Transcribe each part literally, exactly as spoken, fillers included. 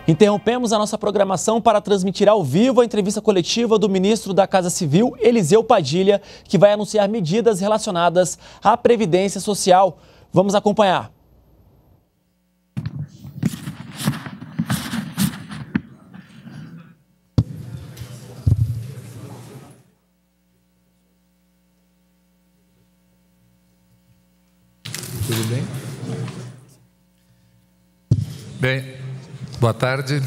Interrompemos a nossa programação para transmitir ao vivo a entrevista coletiva do ministro da Casa Civil, Eliseu Padilha, que vai anunciar medidas relacionadas à Previdência Social. Vamos acompanhar. Tudo bem? Bem, boa tarde.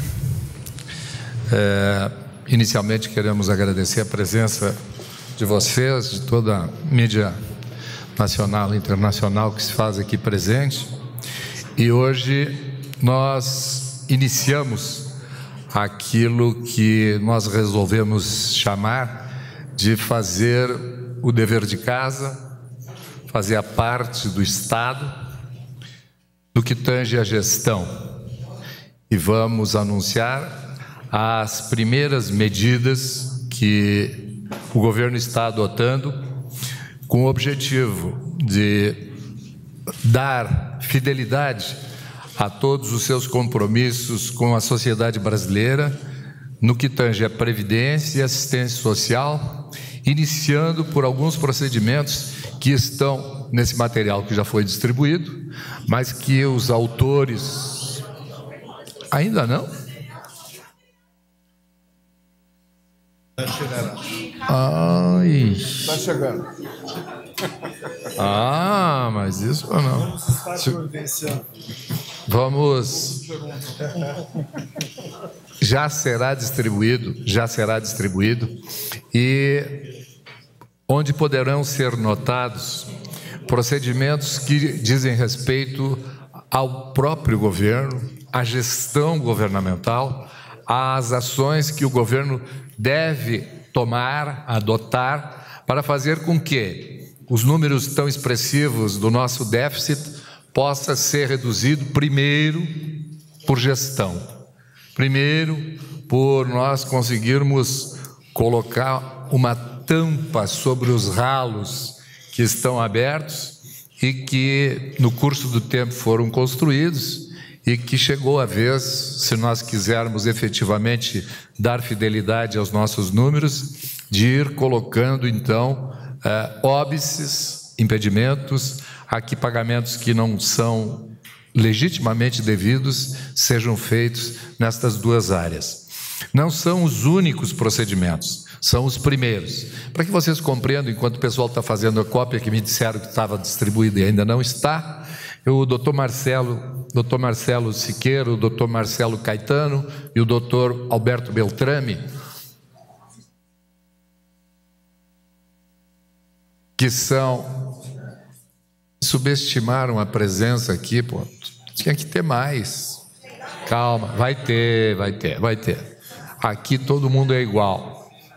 É, inicialmente queremos agradecer a presença de vocês, de toda a mídia nacional e internacional que se faz aqui presente. E hoje nós iniciamos aquilo que nós resolvemos chamar de fazer o dever de casa, fazer a parte do Estado no que tange a gestão. E vamos anunciar as primeiras medidas que o governo está adotando com o objetivo de dar fidelidade a todos os seus compromissos com a sociedade brasileira no que tange a previdência e assistência social, iniciando por alguns procedimentos que estão nesse material que já foi distribuído, mas que os autores ainda não. Ai. Está chegando. Ah, mas isso ou não? Vamos. Já será distribuído, já será distribuído e onde poderão ser notados procedimentos que dizem respeito ao próprio governo, à gestão governamental, às ações que o governo deve tomar, adotar, para fazer com que os números tão expressivos do nosso déficit possa ser reduzido primeiro por gestão, primeiro por nós conseguirmos colocar uma tampa sobre os ralos que estão abertos e que no curso do tempo foram construídos e que chegou a vez, se nós quisermos efetivamente dar fidelidade aos nossos números, de ir colocando então uh, óbices, impedimentos, a que pagamentos que não são legitimamente devidos sejam feitos nestas duas áreas. Não são os únicos procedimentos, são os primeiros. Para que vocês compreendam, enquanto o pessoal está fazendo a cópia que me disseram que estava distribuída e ainda não está, o doutor Marcelo, doutor Marcelo Siqueira, o doutor Marcelo Caetano e o doutor Alberto Beltrame, que são, subestimaram a presença aqui, pô, tinha que ter mais. Calma, vai ter, vai ter, vai ter. Aqui todo mundo é igual.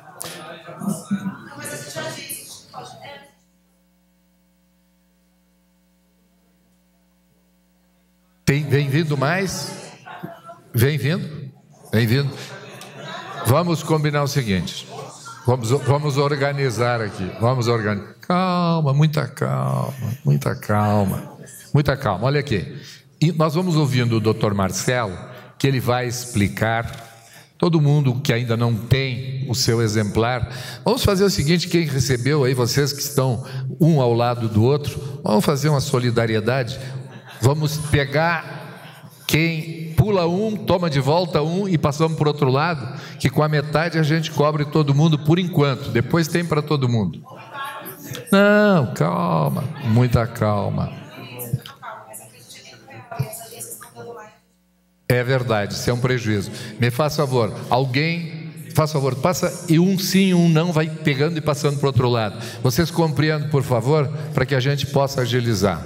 Tem, vem vindo mais? Vem vindo? Vem vindo? Vamos combinar o seguinte. Vamos, vamos organizar aqui. Vamos organizar. Calma, muita calma, muita calma. Muita calma. Olha aqui. E nós vamos ouvindo o doutor Marcelo, que ele vai explicar. Todo mundo que ainda não tem o seu exemplar, vamos fazer o seguinte: quem recebeu aí, vocês que estão um ao lado do outro, vamos fazer uma solidariedade. Vamos pegar quem pula um, toma de volta um e passamos para o outro lado, que com a metade a gente cobre todo mundo por enquanto, depois tem para todo mundo. Não, calma, muita calma. É verdade, isso é um prejuízo. Me faça favor, alguém, faça favor, passa e um sim, um não, vai pegando e passando para o outro lado. Vocês compreendam, por favor, para que a gente possa agilizar.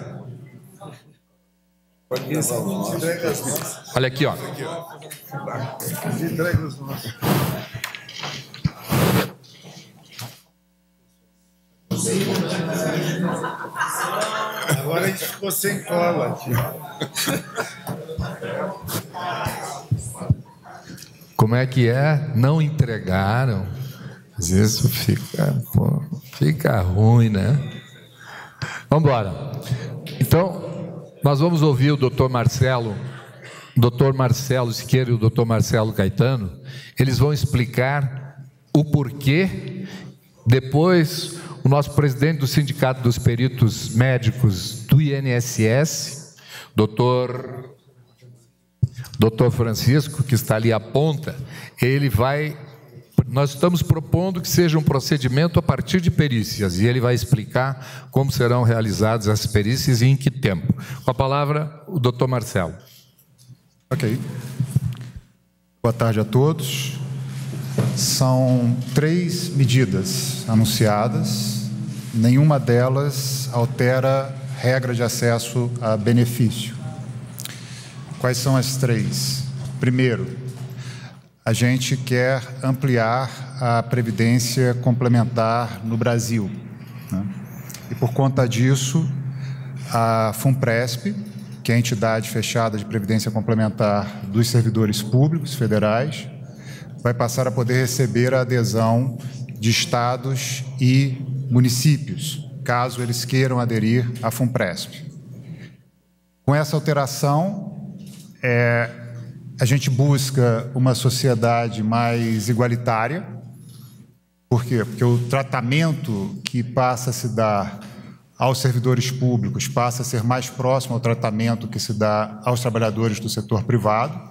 Olha aqui, ó. Agora a gente ficou sem cola aqui. Como é que é? Não entregaram. Mas isso fica, pô, fica ruim, né? Vamos embora. Então, nós vamos ouvir o doutor Marcelo o doutor Marcelo Siqueira e o doutor Marcelo Caetano, eles vão explicar o porquê. Depois, o nosso presidente do Sindicato dos Peritos Médicos do I N S S, doutor, doutor Francisco, que está ali à ponta, ele vai... Nós estamos propondo que seja um procedimento a partir de perícias, e ele vai explicar como serão realizadas as perícias e em que tempo. Com a palavra, o doutor Marcelo. Ok. Boa tarde a todos. São três medidas anunciadas, nenhuma delas altera regra de acesso a benefício. Quais são as três? Primeiro, a gente quer ampliar a previdência complementar no Brasil, né? E por conta disso, a FUNPRESP, que é a entidade fechada de previdência complementar dos servidores públicos federais, vai passar a poder receber a adesão de estados e municípios, caso eles queiram aderir à FUNPRESP. Com essa alteração, é, a gente busca uma sociedade mais igualitária. Por quê? Porque o tratamento que passa a se dar aos servidores públicos passa a ser mais próximo ao tratamento que se dá aos trabalhadores do setor privado.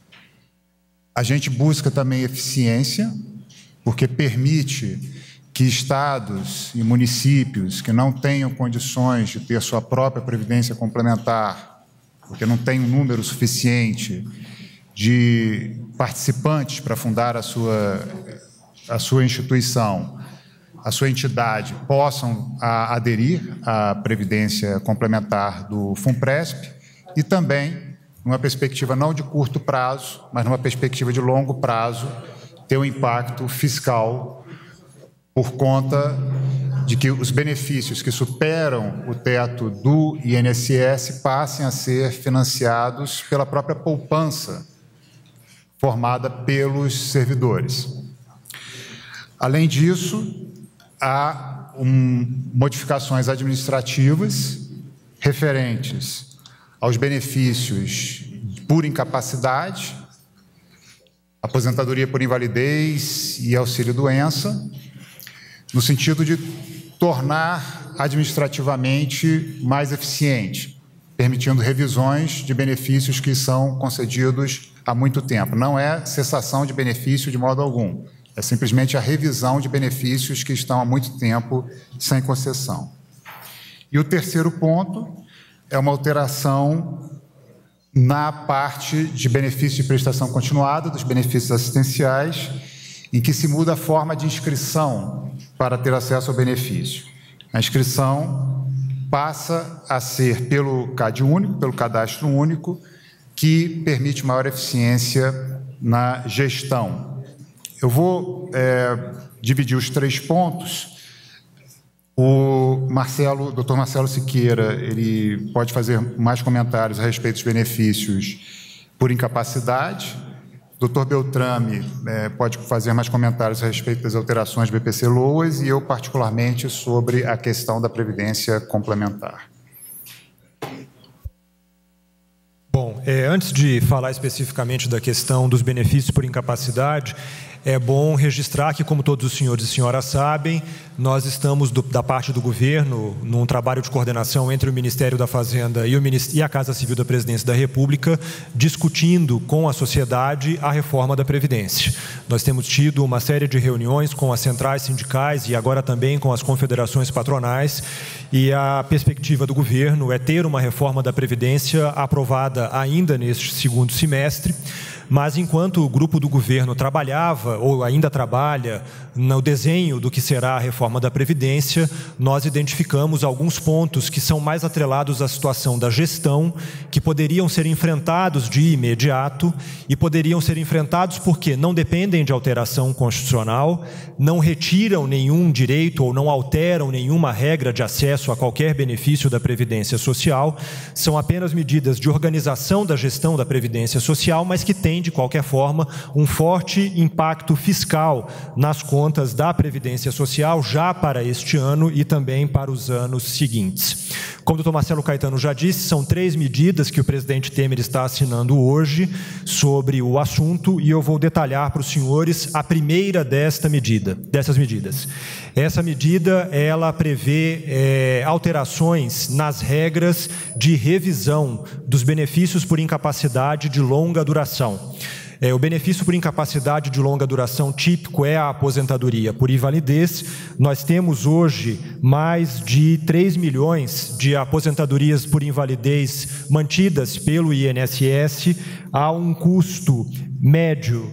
A gente busca também eficiência, porque permite que estados e municípios que não tenham condições de ter sua própria previdência complementar, porque não tem um número suficiente de participantes para fundar a sua, a sua instituição, a sua entidade, possam a, aderir à previdência complementar do FUNPRESP e também, numa perspectiva não de curto prazo, mas numa perspectiva de longo prazo, ter um impacto fiscal por conta de que os benefícios que superam o teto do I N S S passem a ser financiados pela própria poupança formada pelos servidores. Além disso, há um, modificações administrativas referentes aos benefícios por incapacidade, aposentadoria por invalidez e auxílio-doença, no sentido de tornar administrativamente mais eficiente, permitindo revisões de benefícios que são concedidos há muito tempo. Não é cessação de benefício de modo algum, é simplesmente a revisão de benefícios que estão há muito tempo sem concessão. E o terceiro ponto é uma alteração na parte de benefício de prestação continuada, dos benefícios assistenciais, em que se muda a forma de inscrição para ter acesso ao benefício. A inscrição passa a ser pelo C A D único, pelo cadastro único, que permite maior eficiência na gestão. Eu vou é, dividir os três pontos. O Marcelo, doutor Marcelo Siqueira, ele pode fazer mais comentários a respeito dos benefícios por incapacidade. doutor Beltrame é, pode fazer mais comentários a respeito das alterações B P C-LOAS e eu, particularmente, sobre a questão da previdência complementar. Bom, é, antes de falar especificamente da questão dos benefícios por incapacidade, é bom registrar que, como todos os senhores e senhoras sabem, nós estamos, do, da parte do governo, num trabalho de coordenação entre o Ministério da Fazenda e, o, e a Casa Civil da Presidência da República, discutindo com a sociedade a reforma da Previdência. Nós temos tido uma série de reuniões com as centrais sindicais e agora também com as confederações patronais, e a perspectiva do governo é ter uma reforma da Previdência aprovada ainda neste segundo semestre. Mas enquanto o grupo do governo trabalhava, ou ainda trabalha, no desenho do que será a reforma da Previdência, nós identificamos alguns pontos que são mais atrelados à situação da gestão, que poderiam ser enfrentados de imediato e poderiam ser enfrentados porque não dependem de alteração constitucional, não retiram nenhum direito ou não alteram nenhuma regra de acesso a qualquer benefício da Previdência Social, são apenas medidas de organização da gestão da Previdência Social, mas que têm tem, de qualquer forma, um forte impacto fiscal nas contas da Previdência Social já para este ano e também para os anos seguintes. Como o doutor Marcelo Caetano já disse, são três medidas que o presidente Temer está assinando hoje sobre o assunto e eu vou detalhar para os senhores a primeira desta medida, dessas medidas. Essa medida, ela prevê é, alterações nas regras de revisão dos benefícios por incapacidade de longa duração. É, o benefício por incapacidade de longa duração típico é a aposentadoria por invalidez. Nós temos hoje mais de três milhões de aposentadorias por invalidez mantidas pelo I N S S a um custo médio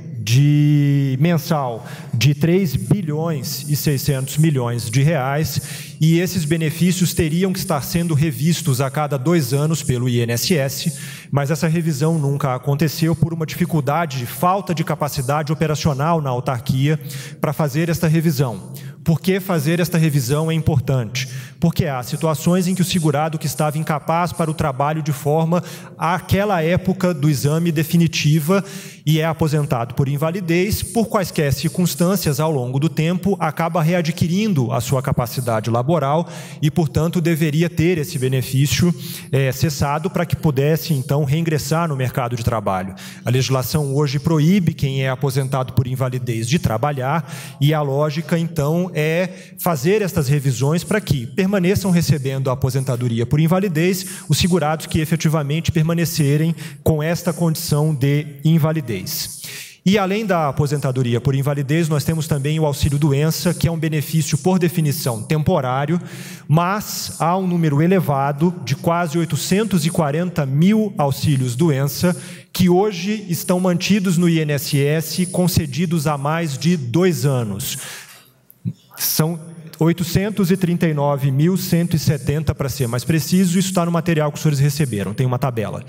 de mensal de três bilhões e seiscentos milhões de reais, e esses benefícios teriam que estar sendo revistos a cada dois anos pelo I N S S, mas essa revisão nunca aconteceu por uma dificuldade de falta de capacidade operacional na autarquia para fazer esta revisão. Por que fazer esta revisão é importante? Porque há situações em que o segurado que estava incapaz para o trabalho de forma àquela época do exame definitiva e é aposentado por invalidez, por quaisquer circunstâncias ao longo do tempo, acaba readquirindo a sua capacidade laboral e, portanto, deveria ter esse benefício é, cessado para que pudesse, então, reingressar no mercado de trabalho. A legislação hoje proíbe quem é aposentado por invalidez de trabalhar e a lógica, então, é fazer estas revisões para que permaneçam recebendo a aposentadoria por invalidez os segurados que efetivamente permanecerem com esta condição de invalidez. E além da aposentadoria por invalidez, nós temos também o auxílio-doença, que é um benefício por definição temporário, mas há um número elevado de quase oitocentos e quarenta mil auxílios-doença que hoje estão mantidos no I N S S, concedidos há mais de dois anos. São oitocentos e trinta e nove mil cento e setenta, para ser mais preciso, isso está no material que os senhores receberam, tem uma tabela.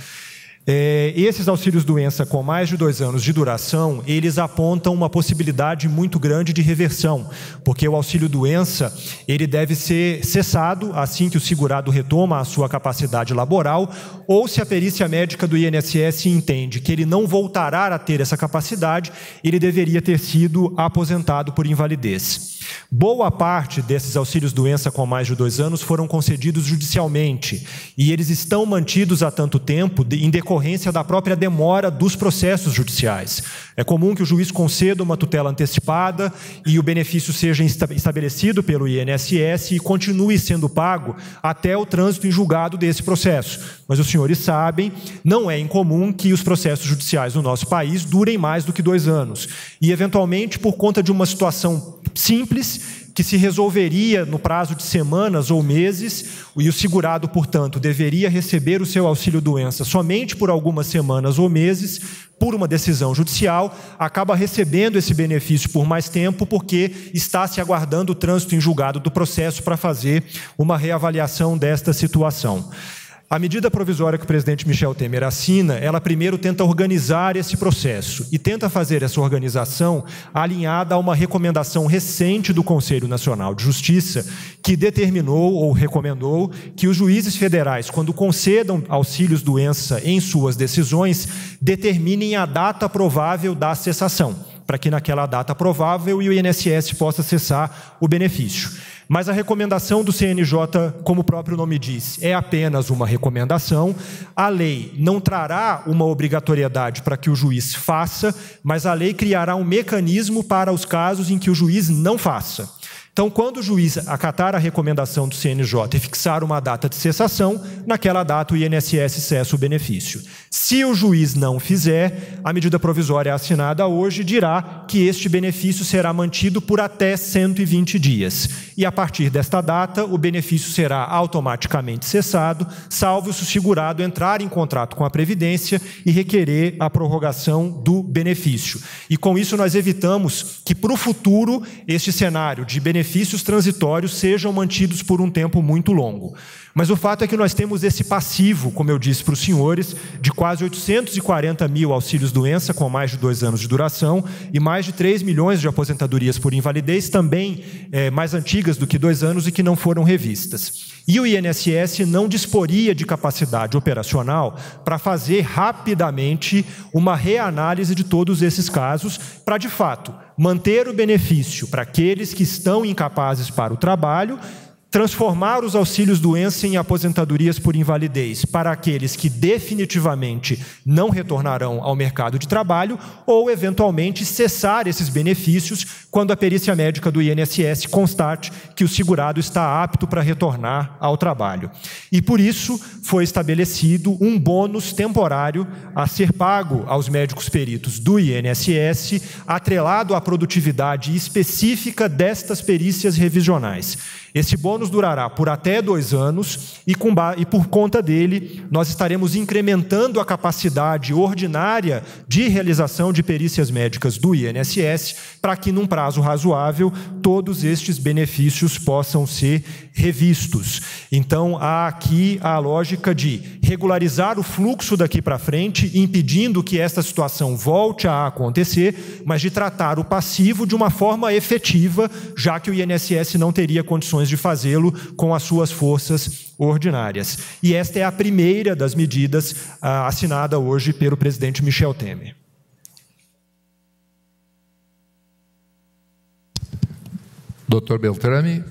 É, esses auxílios-doença com mais de dois anos de duração, eles apontam uma possibilidade muito grande de reversão, porque o auxílio-doença ele deve ser cessado assim que o segurado retoma a sua capacidade laboral, ou se a perícia médica do I N S S entende que ele não voltará a ter essa capacidade, ele deveria ter sido aposentado por invalidez. Boa parte desses auxílios-doença com mais de dois anos foram concedidos judicialmente e eles estão mantidos há tanto tempo em decorrência da própria demora dos processos judiciais. É comum que o juiz conceda uma tutela antecipada e o benefício seja estabelecido pelo I N S S e continue sendo pago até o trânsito em julgado desse processo. Mas os senhores sabem, não é incomum que os processos judiciais no nosso país durem mais do que dois anos. E, eventualmente, por conta de uma situação simples, que se resolveria no prazo de semanas ou meses, e o segurado, portanto, deveria receber o seu auxílio-doença somente por algumas semanas ou meses, por uma decisão judicial, acaba recebendo esse benefício por mais tempo porque está se aguardando o trânsito em julgado do processo para fazer uma reavaliação desta situação. A medida provisória que o presidente Michel Temer assina, ela primeiro tenta organizar esse processo e tenta fazer essa organização alinhada a uma recomendação recente do Conselho Nacional de Justiça, que determinou ou recomendou que os juízes federais, quando concedam auxílios-doença em suas decisões, determinem a data provável da cessação, para que naquela data provável o I N S S possa cessar o benefício. Mas a recomendação do C N J, como o próprio nome diz, é apenas uma recomendação. A lei não trará uma obrigatoriedade para que o juiz faça, mas a lei criará um mecanismo para os casos em que o juiz não faça. Então, quando o juiz acatar a recomendação do C N J e fixar uma data de cessação, naquela data o I N S S cessa o benefício. Se o juiz não fizer, a medida provisória assinada hoje dirá que este benefício será mantido por até cento e vinte dias. E, a partir desta data, o benefício será automaticamente cessado, salvo se o segurado entrar em contrato com a Previdência e requerer a prorrogação do benefício. E, com isso, nós evitamos que, para o futuro, este cenário de benefícios transitórios sejam mantidos por um tempo muito longo. Mas o fato é que nós temos esse passivo, como eu disse para os senhores, de quase oitocentos e quarenta mil auxílios-doença com mais de dois anos de duração e mais de três milhões de aposentadorias por invalidez, também é, mais antigas do que dois anos e que não foram revistas. E o I N S S não disporia de capacidade operacional para fazer rapidamente uma reanálise de todos esses casos para, de fato, manter o benefício para aqueles que estão incapazes para o trabalho, transformar os auxílios-doença em aposentadorias por invalidez para aqueles que definitivamente não retornarão ao mercado de trabalho ou, eventualmente, cessar esses benefícios quando a perícia médica do I N S S constate que o segurado está apto para retornar ao trabalho. E, por isso, foi estabelecido um bônus temporário a ser pago aos médicos peritos do I N S S, atrelado à produtividade específica destas perícias revisionais. Esse bônus durará por até dois anos e, com, e, por conta dele, nós estaremos incrementando a capacidade ordinária de realização de perícias médicas do I N S S para que, num prazo razoável, todos estes benefícios possam ser revistos. Então, há aqui a lógica de regularizar o fluxo daqui para frente, impedindo que esta situação volte a acontecer, mas de tratar o passivo de uma forma efetiva, já que o I N S S não teria condições de fazê-lo com as suas forças ordinárias. E esta é a primeira das medidas ah, assinada hoje pelo presidente Michel Temer. Doutor Beltrame.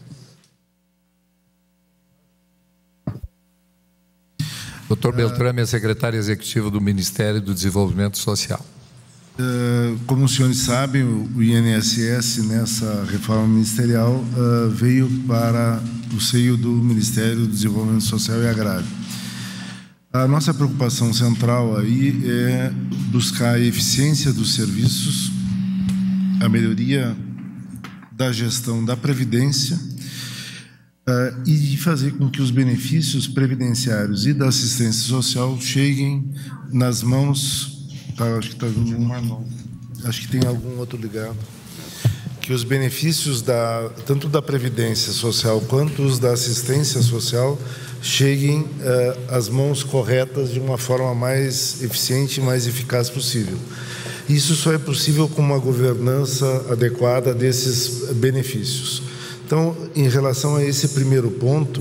Doutor Beltrame é secretário executivo do Ministério do Desenvolvimento Social. Como os senhores sabem, o I N S S, nessa reforma ministerial, veio para o seio do Ministério do Desenvolvimento Social e Agrário. A nossa preocupação central aí é buscar a eficiência dos serviços, a melhoria da gestão da Previdência e fazer com que os benefícios previdenciários e da assistência social cheguem nas mãos. Tá, acho que está vindo uma mão. Acho que tem algum outro ligado. Que os benefícios da, tanto da Previdência Social quanto os da assistência social cheguem uh, às mãos corretas de uma forma mais eficiente e mais eficaz possível. Isso só é possível com uma governança adequada desses benefícios. Então, em relação a esse primeiro ponto,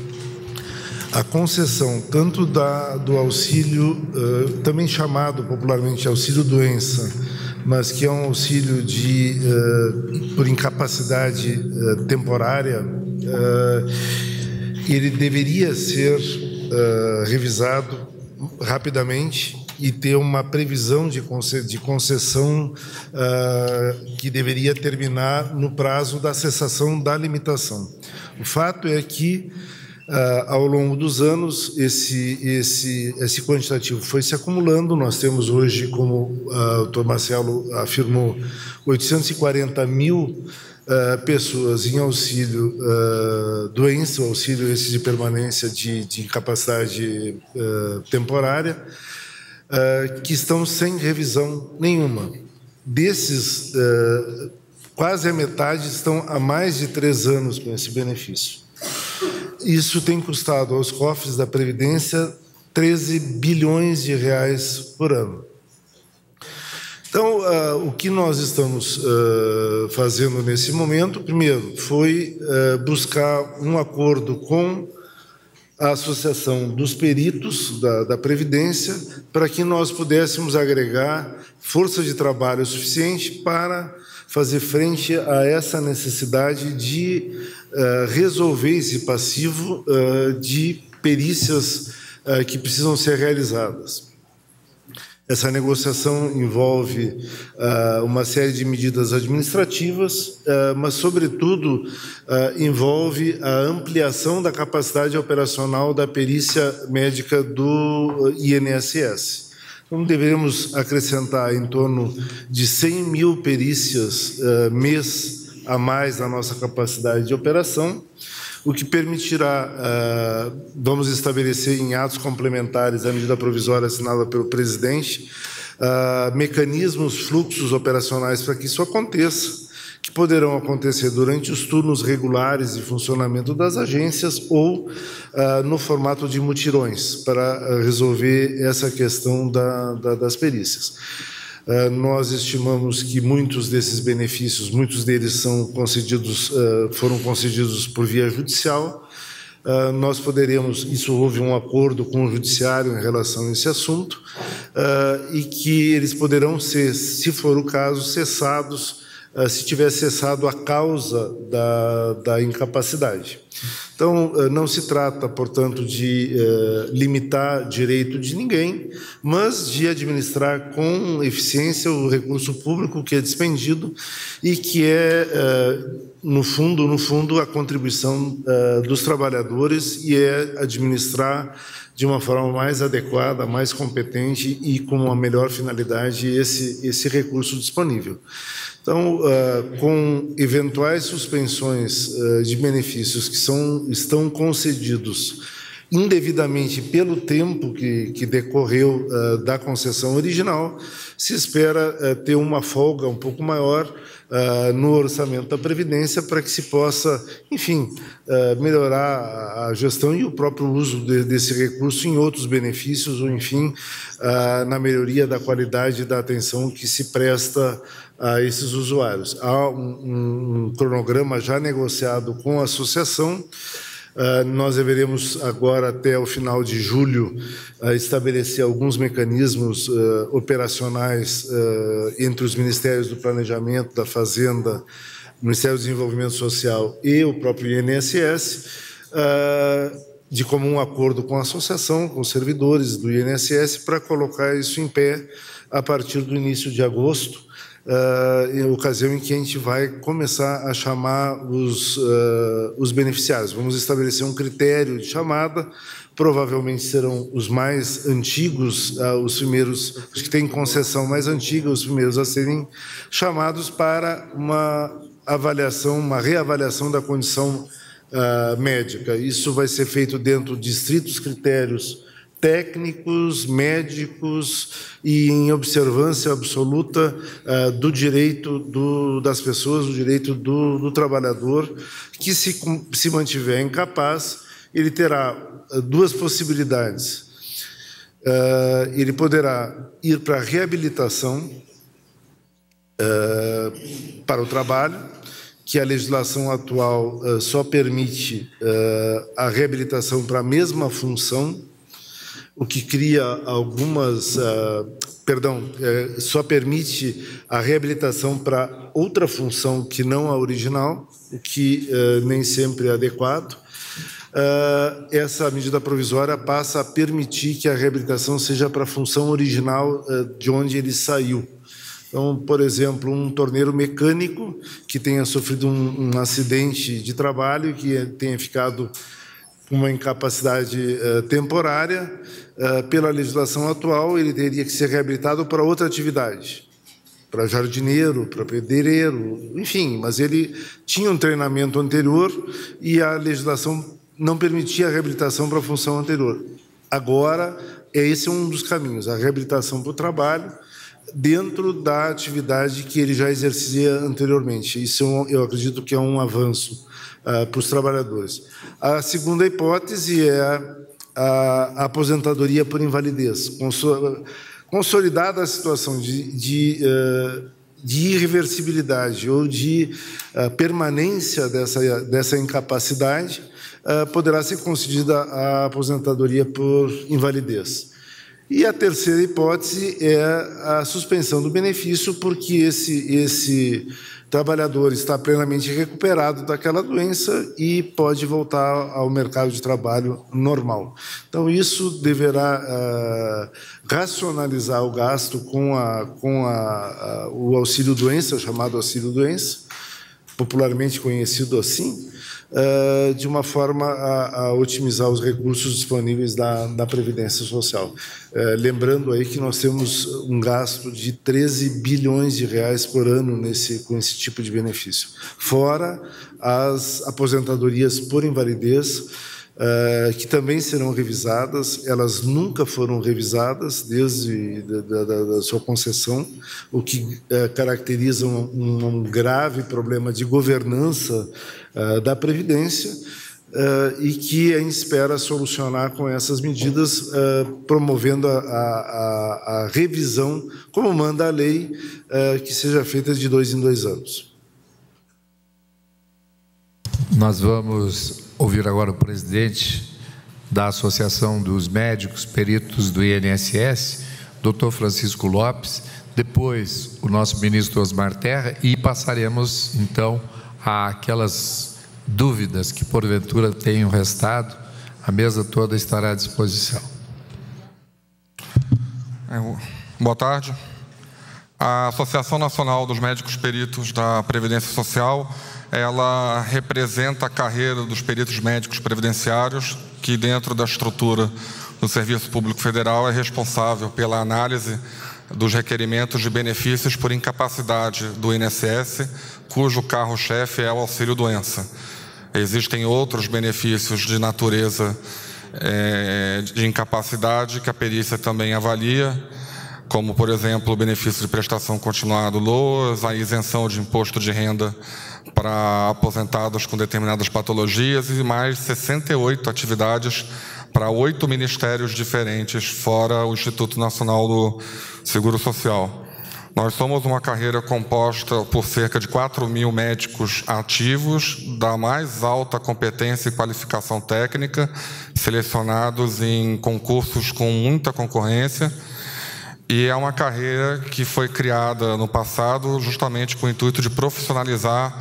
a concessão tanto da, do auxílio, uh, também chamado popularmente auxílio-doença, mas que é um auxílio de, uh, por incapacidade uh, temporária, uh, ele deveria ser uh, revisado rapidamente e ter uma previsão de, conce de concessão uh, que deveria terminar no prazo da cessação da limitação. O fato é que Uh, ao longo dos anos, esse, esse, esse quantitativo foi se acumulando. Nós temos hoje, como uh, o doutor Marcelo afirmou, oitocentos e quarenta mil uh, pessoas em auxílio uh, doença, auxílio esse de permanência de, de incapacidade uh, temporária, uh, que estão sem revisão nenhuma. Desses, uh, quase a metade estão há mais de três anos com esse benefício. Isso tem custado aos cofres da Previdência treze bilhões de reais por ano. Então, uh, o que nós estamos uh, fazendo nesse momento, primeiro, foi uh, buscar um acordo com a Associação dos Peritos da, da Previdência para que nós pudéssemos agregar força de trabalho suficiente para fazer frente a essa necessidade de uh, resolver esse passivo uh, de perícias uh, que precisam ser realizadas. Essa negociação envolve uh, uma série de medidas administrativas, uh, mas, sobretudo, uh, envolve a ampliação da capacidade operacional da perícia médica do I N S S. Então, deveremos acrescentar em torno de cem mil perícias uh, mês a mais na nossa capacidade de operação, o que permitirá, uh, vamos estabelecer em atos complementares à medida provisória assinada pelo presidente, uh, mecanismos, fluxos operacionais para que isso aconteça, que poderão acontecer durante os turnos regulares de funcionamento das agências ou uh, no formato de mutirões, para uh, resolver essa questão da, da, das perícias. Uh, nós estimamos que muitos desses benefícios, muitos deles são concedidos, uh, foram concedidos por via judicial. Uh, nós poderemos, isso houve um acordo com o judiciário em relação a esse assunto, uh, e que eles poderão ser, se for o caso, cessados, uh, se tiver cessado a causa da, da incapacidade. Então, uh, não se trata, portanto, de uh, limitar direito de ninguém, mas de administrar com eficiência o recurso público que é despendido e que é, uh, no fundo, no fundo, a contribuição uh, dos trabalhadores, e é administrar de uma forma mais adequada, mais competente e com uma melhor finalidade esse, esse recurso disponível. Então, uh, com eventuais suspensões uh, de benefícios que são, estão concedidos indevidamente pelo tempo que, que decorreu uh, da concessão original, se espera uh, ter uma folga um pouco maior uh, no orçamento da Previdência para que se possa, enfim, uh, melhorar a gestão e o próprio uso de, desse recurso em outros benefícios ou, enfim, uh, na melhoria da qualidade da atenção que se presta a esses usuários. Há um, um cronograma já negociado com a associação. Uh, nós deveremos agora, até o final de julho, uh, estabelecer alguns mecanismos uh, operacionais uh, entre os Ministérios do Planejamento, da Fazenda, Ministério do Desenvolvimento Social e o próprio I N S S, uh, de comum acordo com a associação, com os servidores do I N S S, para colocar isso em pé a partir do início de agosto, Uh, em ocasião em que a gente vai começar a chamar os, uh, os beneficiários. Vamos estabelecer um critério de chamada, provavelmente serão os mais antigos, uh, os primeiros, os que têm concessão mais antiga, os primeiros a serem chamados para uma avaliação, uma reavaliação da condição uh, médica. Isso vai ser feito dentro de estritos critérios técnicos, médicos e em observância absoluta uh, do direito do, das pessoas, do direito do, do trabalhador, que se, se mantiver incapaz, ele terá uh, duas possibilidades. Uh, ele poderá ir para a reabilitação uh, para o trabalho, que a legislação atual uh, só permite uh, a reabilitação para a mesma função, o que cria algumas, uh, perdão, uh, só permite a reabilitação para outra função que não a original, o que uh, nem sempre é adequado. Uh, essa medida provisória passa a permitir que a reabilitação seja para a função original uh, de onde ele saiu. Então, por exemplo, um torneiro mecânico que tenha sofrido um, um acidente de trabalho e que tenha ficado com uma incapacidade uh, temporária, uh, pela legislação atual, ele teria que ser reabilitado para outra atividade, para jardineiro, para pedreiro, enfim, mas ele tinha um treinamento anterior e a legislação não permitia a reabilitação para a função anterior. Agora, esse é um dos caminhos, a reabilitação para o trabalho, dentro da atividade que ele já exercia anteriormente. Isso eu acredito que é um avanço uh, para os trabalhadores. A segunda hipótese é a, a aposentadoria por invalidez. Consolidada a situação de, de, uh, de irreversibilidade ou de uh, permanência dessa, dessa incapacidade, uh, poderá ser concedida a aposentadoria por invalidez. E a terceira hipótese é a suspensão do benefício, porque esse, esse trabalhador está plenamente recuperado daquela doença e pode voltar ao mercado de trabalho normal. Então, isso deverá uh, racionalizar o gasto com, a, com a, a, o auxílio-doença, chamado auxílio-doença, popularmente conhecido assim, Uh, de uma forma a, a otimizar os recursos disponíveis da, da Previdência Social. Uh, lembrando aí que nós temos um gasto de treze bilhões de reais por ano nesse, com esse tipo de benefício, fora as aposentadorias por invalidez, Uh, que também serão revisadas. Elas nunca foram revisadas desde da, da, da sua concessão, o que uh, caracteriza um, um grave problema de governança uh, da Previdência, uh, e que a gente espera solucionar com essas medidas, uh, promovendo a, a, a revisão, como manda a lei, uh, que seja feita de dois em dois anos. Nós vamos ouvir agora o presidente da Associação dos Médicos Peritos do I N S S, doutor Francisco Lopes, depois o nosso ministro Osmar Terra, e passaremos, então, àquelas dúvidas que, porventura, tenham restado. A mesa toda estará à disposição. Boa tarde. A Associação Nacional dos Médicos Peritos da Previdência Social, ela representa a carreira dos peritos médicos previdenciários, que dentro da estrutura do Serviço Público Federal é responsável pela análise dos requerimentos de benefícios por incapacidade do I N S S, cujo carro-chefe é o auxílio-doença. Existem outros benefícios de natureza é, de incapacidade que a perícia também avalia, como, por exemplo, o benefício de prestação continuada L O A S, a isenção de imposto de renda para aposentados com determinadas patologias e mais sessenta e oito atividades para oito ministérios diferentes, fora o Instituto Nacional do Seguro Social. Nós somos uma carreira composta por cerca de quatro mil médicos ativos, da mais alta competência e qualificação técnica, selecionados em concursos com muita concorrência, e é uma carreira que foi criada no passado justamente com o intuito de profissionalizar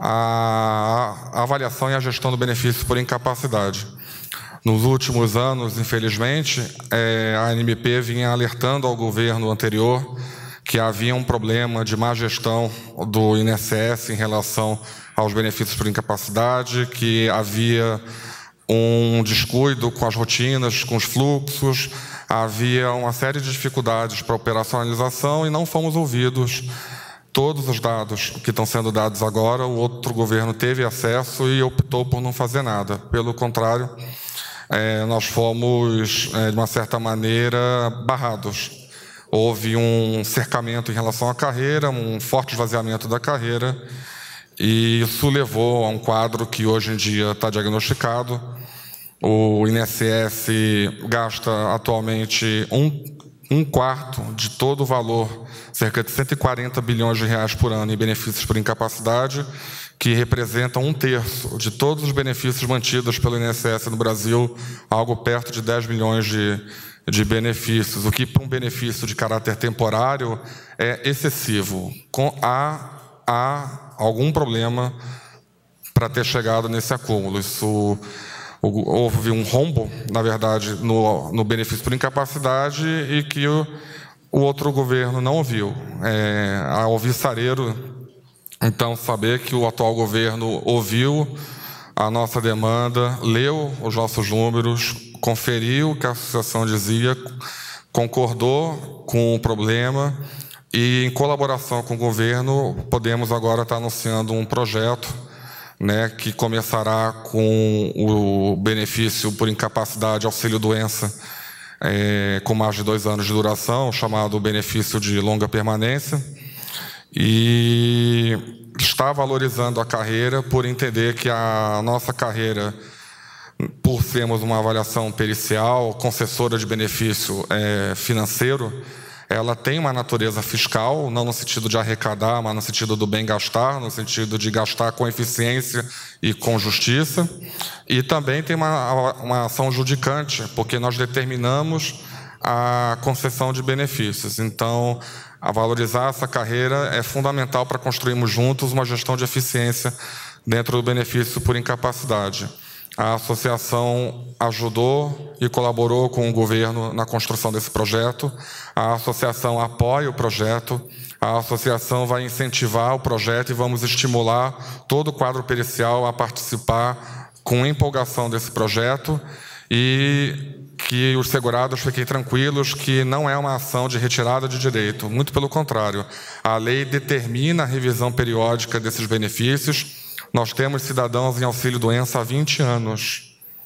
a avaliação e a gestão do benefício por incapacidade. Nos últimos anos, infelizmente, a A N M P vinha alertando ao governo anterior que havia um problema de má gestão do I N S S em relação aos benefícios por incapacidade, que havia um descuido com as rotinas, com os fluxos, havia uma série de dificuldades para a operacionalização e não fomos ouvidos. Todos os dados que estão sendo dados agora, o outro governo teve acesso e optou por não fazer nada. Pelo contrário, é, nós fomos, é, de uma certa maneira, barrados. Houve um cercamento em relação à carreira, um forte esvaziamento da carreira, e isso levou a um quadro que hoje em dia está diagnosticado. O I N S S gasta atualmente um, um quarto de todo o valor, cerca de cento e quarenta bilhões de reais por ano em benefícios por incapacidade, que representam um terço de todos os benefícios mantidos pelo I N S S no Brasil, algo perto de dez bilhões de, de benefícios, o que para um benefício de caráter temporário é excessivo. Com, há, há algum problema para ter chegado nesse acúmulo. Isso... Houve um rombo, na verdade, no, no benefício por incapacidade e que o, o outro governo não ouviu. É alvissareiro, então, saber que o atual governo ouviu a nossa demanda, leu os nossos números, conferiu o que a associação dizia, concordou com o problema e, em colaboração com o governo, podemos agora estar anunciando um projeto, né, que começará com o benefício por incapacidade auxílio-doença é, com mais de dois anos de duração, chamado benefício de longa permanência, e está valorizando a carreira por entender que a nossa carreira, por sermos uma avaliação pericial, concessora de benefício é, financeiro, ela tem uma natureza fiscal, não no sentido de arrecadar, mas no sentido do bem gastar, no sentido de gastar com eficiência e com justiça. E também tem uma, uma ação judicante, porque nós determinamos a concessão de benefícios. Então, a valorizar essa carreira é fundamental para construirmos juntos uma gestão de eficiência dentro do benefício por incapacidade. A associação ajudou e colaborou com o governo na construção desse projeto. A associação apoia o projeto. A associação vai incentivar o projeto e vamos estimular todo o quadro pericial a participar com empolgação desse projeto e que os segurados fiquem tranquilos que não é uma ação de retirada de direito. Muito pelo contrário, a lei determina a revisão periódica desses benefícios. Nós temos cidadãos em auxílio-doença há vinte anos.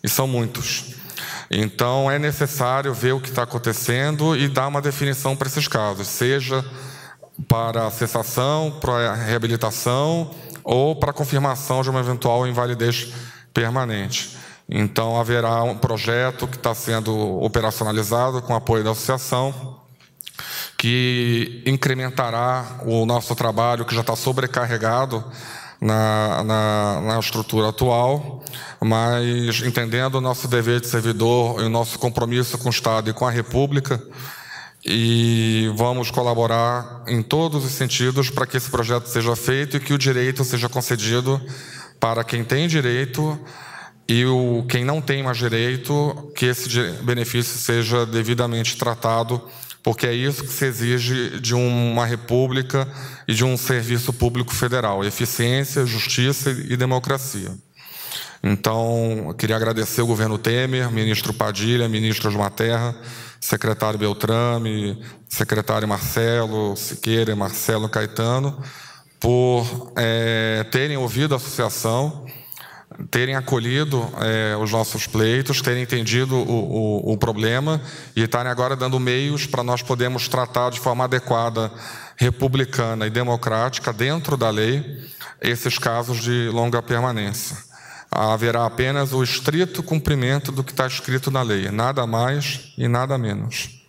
e são muitos. Então, é necessário ver o que está acontecendo e dar uma definição para esses casos, seja para a cessação, para a reabilitação ou para a confirmação de uma eventual invalidez permanente. Então, haverá um projeto que está sendo operacionalizado com apoio da associação, que incrementará o nosso trabalho, que já está sobrecarregado na, na, na estrutura atual, mas entendendo o nosso dever de servidor e o nosso compromisso com o Estado e com a República, e vamos colaborar em todos os sentidos para que esse projeto seja feito e que o direito seja concedido para quem tem direito e o, quem não tem mais direito, que esse benefício seja devidamente tratado, porque é isso que se exige de uma república e de um serviço público federal: eficiência, justiça e democracia. Então, eu queria agradecer ao governo Temer, ministro Padilha, ministro Osmar Terra, secretário Beltrame, secretário Marcelo Siqueira e Marcelo Caetano, por é, terem ouvido a associação, terem acolhido é, os nossos pleitos, terem entendido o, o, o problema e estarem agora dando meios para nós podermos tratar de forma adequada, republicana e democrática, dentro da lei, esses casos de longa permanência. Haverá apenas o estrito cumprimento do que está escrito na lei, nada mais e nada menos.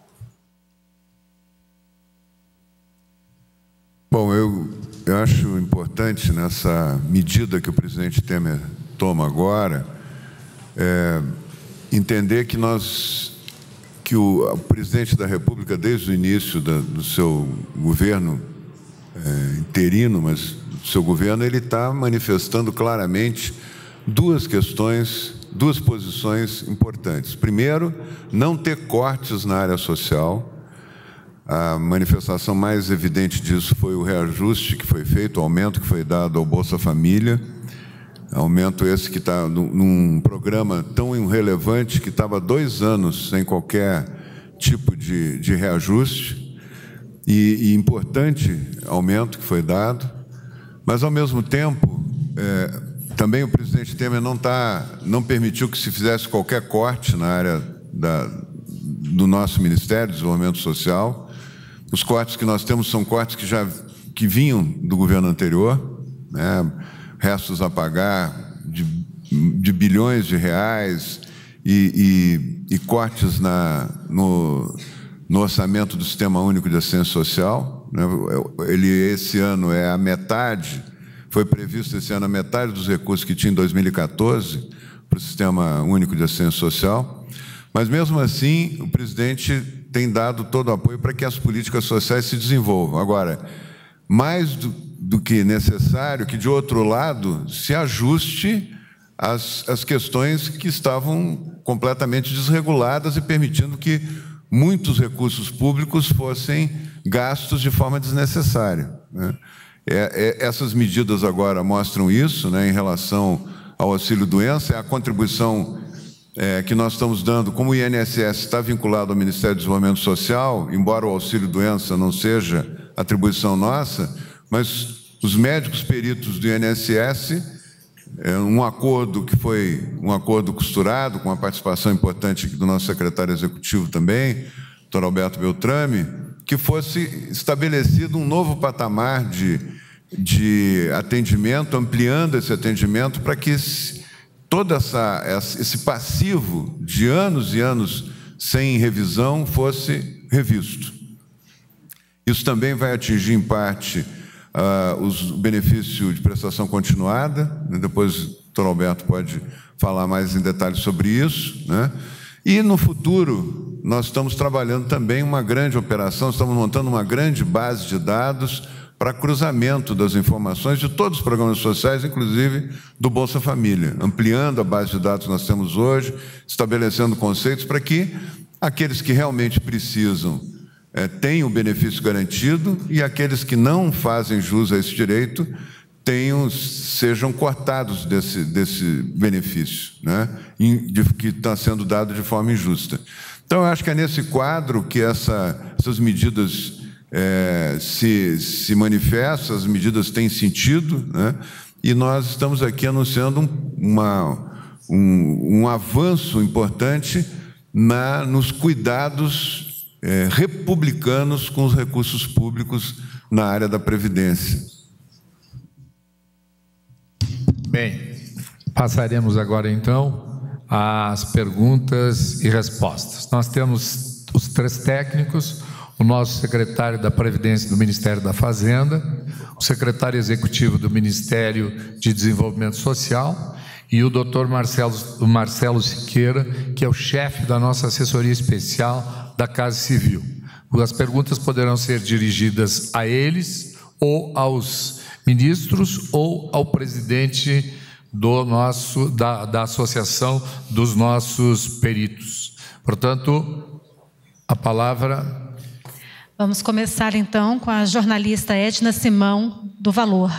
Bom, eu, eu acho importante nessa medida que o presidente Temer toma agora, é, entender que nós, que o, o presidente da República, desde o início da, do seu governo é, interino, mas do seu governo, ele está manifestando claramente duas questões, duas posições importantes. Primeiro, não ter cortes na área social. A manifestação mais evidente disso foi o reajuste que foi feito, o aumento que foi dado ao Bolsa Família, aumento esse que está num programa tão irrelevante que estava dois anos sem qualquer tipo de, de reajuste, e, e importante aumento que foi dado, mas, ao mesmo tempo, é, também o presidente Temer não, tá, não permitiu que se fizesse qualquer corte na área da, do nosso Ministério do Desenvolvimento Social. Os cortes que nós temos são cortes que já que vinham do governo anterior, né? Restos a pagar de, de bilhões de reais e, e, e cortes na, no, no orçamento do Sistema Único de Assistência Social, né? Ele, esse ano, é a metade, foi previsto esse ano a metade dos recursos que tinha em dois mil e quatorze para o Sistema Único de Assistência Social, mas, mesmo assim, o presidente tem dado todo o apoio para que as políticas sociais se desenvolvam. Agora, mais do, do que necessário, que, de outro lado, se ajuste às, às questões que estavam completamente desreguladas e permitindo que muitos recursos públicos fossem gastos de forma desnecessária, né? É, é, essas medidas agora mostram isso, né, em relação ao auxílio-doença, é a contribuição É, que nós estamos dando, como o I N S S está vinculado ao Ministério do Desenvolvimento Social, embora o auxílio-doença não seja atribuição nossa, mas os médicos peritos do I N S S, é, um acordo que foi um acordo costurado, com a participação importante do nosso secretário executivo também, doutor Alberto Beltrame, que fosse estabelecido um novo patamar de, de atendimento, ampliando esse atendimento para que todo essa, esse passivo de anos e anos sem revisão fosse revisto. Isso também vai atingir, em parte, uh, os benefícios de prestação continuada, né? Depois o doutor Alberto pode falar mais em detalhes sobre isso, né? E, no futuro, nós estamos trabalhando também uma grande operação, estamos montando uma grande base de dados para cruzamento das informações de todos os programas sociais, inclusive do Bolsa Família, ampliando a base de dados que nós temos hoje, estabelecendo conceitos para que aqueles que realmente precisam é, tenham o benefício garantido e aqueles que não fazem jus a esse direito tenham, sejam cortados desse, desse benefício, né, que está sendo dado de forma injusta. Então, eu acho que é nesse quadro que essa, essas medidas É, se, se manifesta, as medidas têm sentido, né? E nós estamos aqui anunciando um, uma, um, um avanço importante na, nos cuidados é, republicanos com os recursos públicos na área da Previdência. Bem, passaremos agora, então, às perguntas e respostas. Nós temos os três técnicos, o nosso secretário da Previdência do Ministério da Fazenda, o secretário executivo do Ministério de Desenvolvimento Social e o doutor Marcelo, Marcelo Siqueira, que é o chefe da nossa assessoria especial da Casa Civil. As perguntas poderão ser dirigidas a eles ou aos ministros ou ao presidente do nosso, da, da Associação dos nossos peritos. Portanto, a palavra... Vamos começar, então, com a jornalista Edna Simão, do Valor.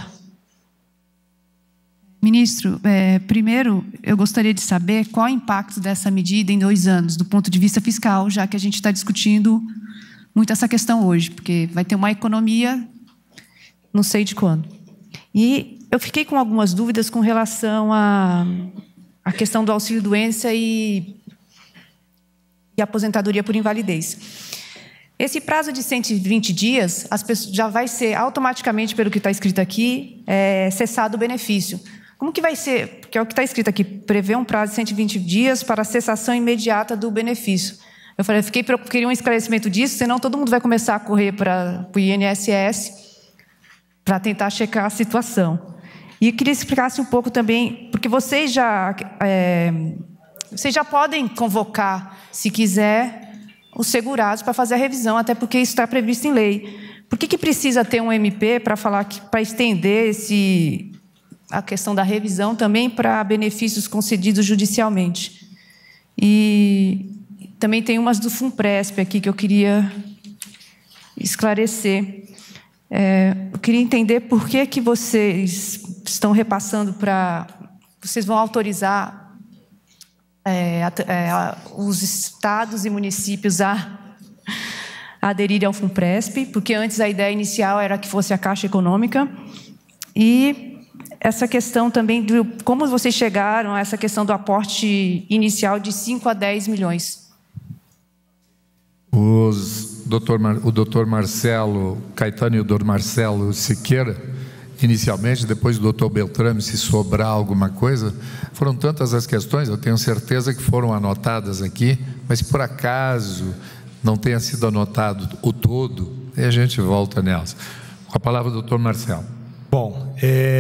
Ministro, é, primeiro, eu gostaria de saber qual é o impacto dessa medida em dois anos, do ponto de vista fiscal, já que a gente está discutindo muito essa questão hoje, porque vai ter uma economia, não sei de quando. E eu fiquei com algumas dúvidas com relação à, à questão do auxílio-doença e, e aposentadoria por invalidez. Esse prazo de cento e vinte dias as pessoas, já vai ser automaticamente, pelo que está escrito aqui, é, cessado o benefício. Como que vai ser? Porque é o que está escrito aqui, prevê um prazo de cento e vinte dias para a cessação imediata do benefício. Eu falei, eu fiquei, queria um esclarecimento disso, senão todo mundo vai começar a correr para o I N S S para tentar checar a situação. E eu queria que explicasse um pouco também, porque vocês já, é, vocês já podem convocar, se quiser, os segurados para fazer a revisão, até porque isso está previsto em lei. Por que que precisa ter um M P para falar que, para estender esse, a questão da revisão também para benefícios concedidos judicialmente? E também tem umas do FUNPRESP aqui que eu queria esclarecer. É, eu queria entender por que que vocês estão repassando para... Vocês vão autorizar É, é, os estados e municípios a, a aderirem ao FUNPRESP, porque antes a ideia inicial era que fosse a Caixa Econômica. E essa questão também de como vocês chegaram a essa questão do aporte inicial de cinco a dez milhões. Os, doutor, o doutor Marcelo Caetano e o doutor Marcelo Siqueira, inicialmente, depois do doutor Beltrame, se sobrar alguma coisa, foram tantas as questões, eu tenho certeza que foram anotadas aqui, mas se por acaso não tenha sido anotado o todo, aí a gente volta nelas. Com a palavra, doutor Marcelo. Bom,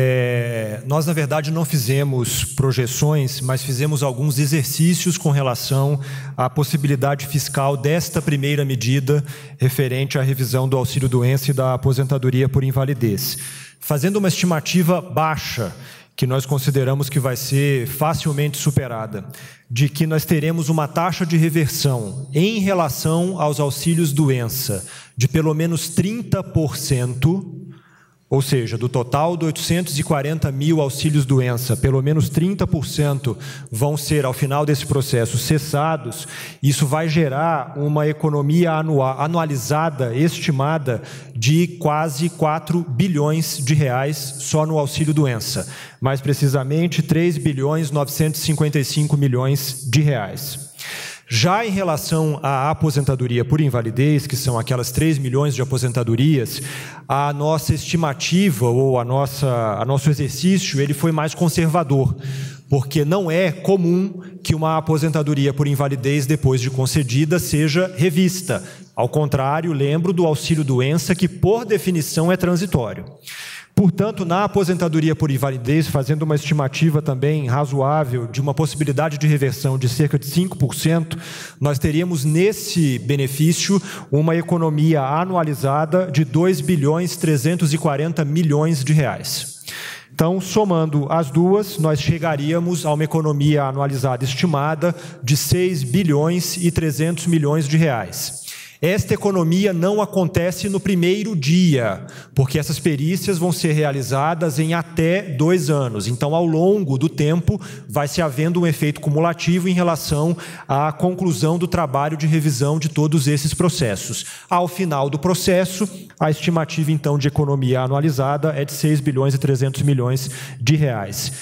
é, nós na verdade não fizemos projeções, mas fizemos alguns exercícios com relação à possibilidade fiscal desta primeira medida referente à revisão do auxílio-doença e da aposentadoria por invalidez. Fazendo uma estimativa baixa, que nós consideramos que vai ser facilmente superada, de que nós teremos uma taxa de reversão em relação aos auxílios-doença de pelo menos trinta por cento, ou seja, do total de oitocentos e quarenta mil auxílios-doença, pelo menos trinta por cento vão ser, ao final desse processo, cessados. Isso vai gerar uma economia anual, anualizada, estimada, de quase quatro bilhões de reais só no auxílio-doença. Mais precisamente, três bilhões novecentos e cinquenta e cinco milhões de reais. Já em relação à aposentadoria por invalidez, que são aquelas três milhões de aposentadorias, a nossa estimativa ou a nossa, a nosso exercício ele foi mais conservador, porque não é comum que uma aposentadoria por invalidez, depois de concedida, seja revista. Ao contrário, lembro do auxílio-doença, que, por definição, é transitório. Portanto, na aposentadoria por invalidez, fazendo uma estimativa também razoável de uma possibilidade de reversão de cerca de cinco por cento, nós teríamos nesse benefício uma economia anualizada de dois bilhões trezentos e quarenta milhões de reais. Então, somando as duas, nós chegaríamos a uma economia anualizada estimada de seis bilhões e trezentos milhões de reais. Esta economia não acontece no primeiro dia, porque essas perícias vão ser realizadas em até dois anos. Então, ao longo do tempo, vai se havendo um efeito cumulativo em relação à conclusão do trabalho de revisão de todos esses processos. Ao final do processo, a estimativa, então, de economia anualizada é de seis bilhões e trezentos milhões de reais.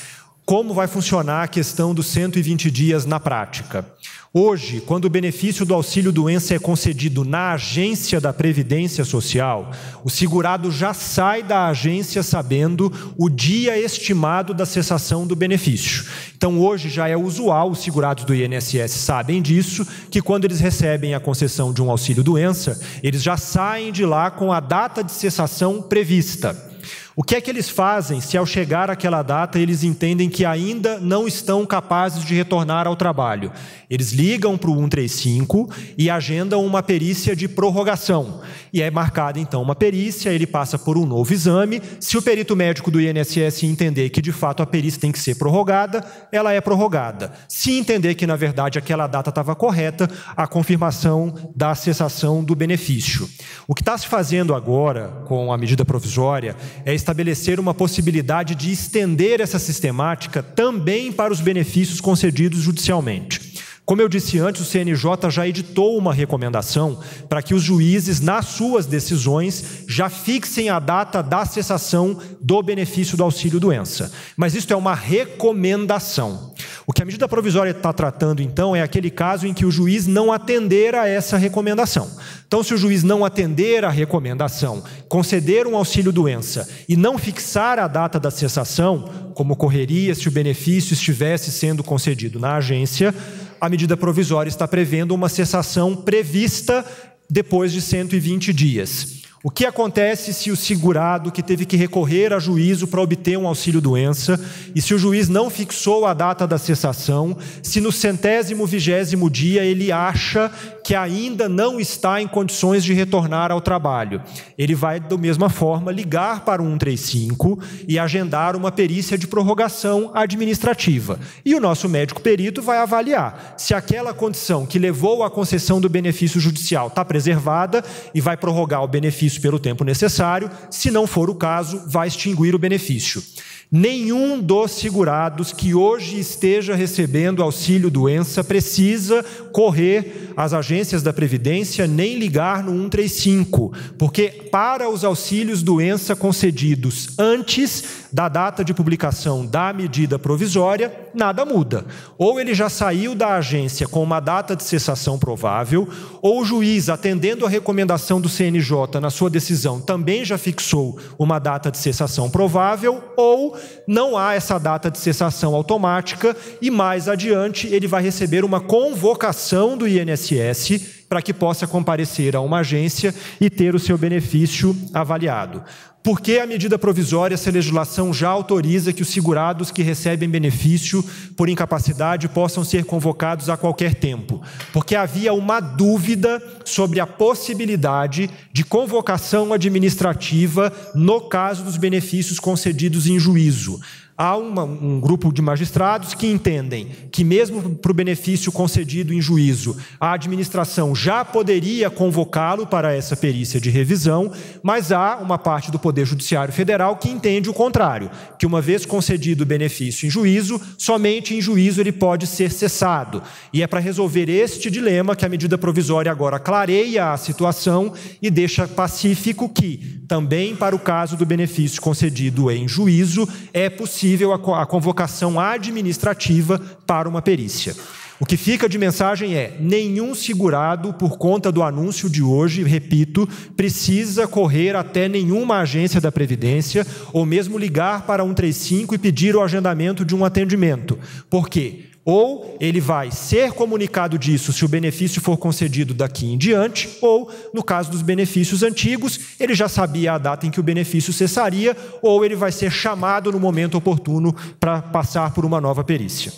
Como vai funcionar a questão dos cento e vinte dias na prática? Hoje, quando o benefício do auxílio-doença é concedido na agência da Previdência Social, o segurado já sai da agência sabendo o dia estimado da cessação do benefício. Então, hoje já é usual, os segurados do I N S S sabem disso, que quando eles recebem a concessão de um auxílio-doença, eles já saem de lá com a data de cessação prevista. O que é que eles fazem se, ao chegar àquela data, eles entendem que ainda não estão capazes de retornar ao trabalho? Eles ligam para o cento e trinta e cinco e agendam uma perícia de prorrogação. E é marcada, então, uma perícia, ele passa por um novo exame. Se o perito médico do I N S S entender que, de fato, a perícia tem que ser prorrogada, ela é prorrogada. Se entender que, na verdade, aquela data estava correta, a confirmação da cessação do benefício. O que está se fazendo agora, com a medida provisória, é estabelecer uma possibilidade de estender essa sistemática também para os benefícios concedidos judicialmente. Como eu disse antes, o C N J já editou uma recomendação para que os juízes, nas suas decisões, já fixem a data da cessação do benefício do auxílio-doença. Mas isso é uma recomendação. O que a medida provisória está tratando, então, é aquele caso em que o juiz não atender a essa recomendação. Então, se o juiz não atender a recomendação, conceder um auxílio-doença e não fixar a data da cessação, como ocorreria se o benefício estivesse sendo concedido na agência, a medida provisória está prevendo uma cessação prevista depois de cento e vinte dias. O que acontece se o segurado que teve que recorrer a juízo para obter um auxílio-doença e se o juiz não fixou a data da cessação, se no centésimo vigésimo dia ele acha que ainda não está em condições de retornar ao trabalho? Ele vai, da mesma forma, ligar para o cento e trinta e cinco e agendar uma perícia de prorrogação administrativa. E o nosso médico perito vai avaliar se aquela condição que levou à concessão do benefício judicial está preservada e vai prorrogar o benefício pelo tempo necessário. Se não for o caso, vai extinguir o benefício. Nenhum dos segurados que hoje esteja recebendo auxílio-doença precisa correr às agências da Previdência nem ligar no cento e trinta e cinco, porque para os auxílios-doença concedidos antes da data de publicação da medida provisória, nada muda. Ou ele já saiu da agência com uma data de cessação provável, ou o juiz, atendendo a recomendação do C N J na sua decisão, também já fixou uma data de cessação provável, ou não há essa data de cessação automática e, mais adiante, ele vai receber uma convocação do I N S S para que possa comparecer a uma agência e ter o seu benefício avaliado. Porque a medida provisória, essa legislação já autoriza que os segurados que recebem benefício por incapacidade possam ser convocados a qualquer tempo. Porque havia uma dúvida sobre a possibilidade de convocação administrativa no caso dos benefícios concedidos em juízo. Há uma, um grupo de magistrados que entendem que, mesmo para o benefício concedido em juízo, a administração já poderia convocá-lo para essa perícia de revisão, mas há uma parte do Poder Judiciário Federal que entende o contrário, que, uma vez concedido o benefício em juízo, somente em juízo ele pode ser cessado. E é para resolver este dilema que a medida provisória agora clareia a situação e deixa pacífico que, também para o caso do benefício concedido em juízo, é possível a convocação administrativa para uma perícia. O que fica de mensagem é: nenhum segurado, por conta do anúncio de hoje, repito, precisa correr até nenhuma agência da Previdência ou mesmo ligar para o cento e trinta e cinco e pedir o agendamento de um atendimento. Por quê? Ou ele vai ser comunicado disso se o benefício for concedido daqui em diante, ou, no caso dos benefícios antigos, ele já sabia a data em que o benefício cessaria, ou ele vai ser chamado no momento oportuno para passar por uma nova perícia.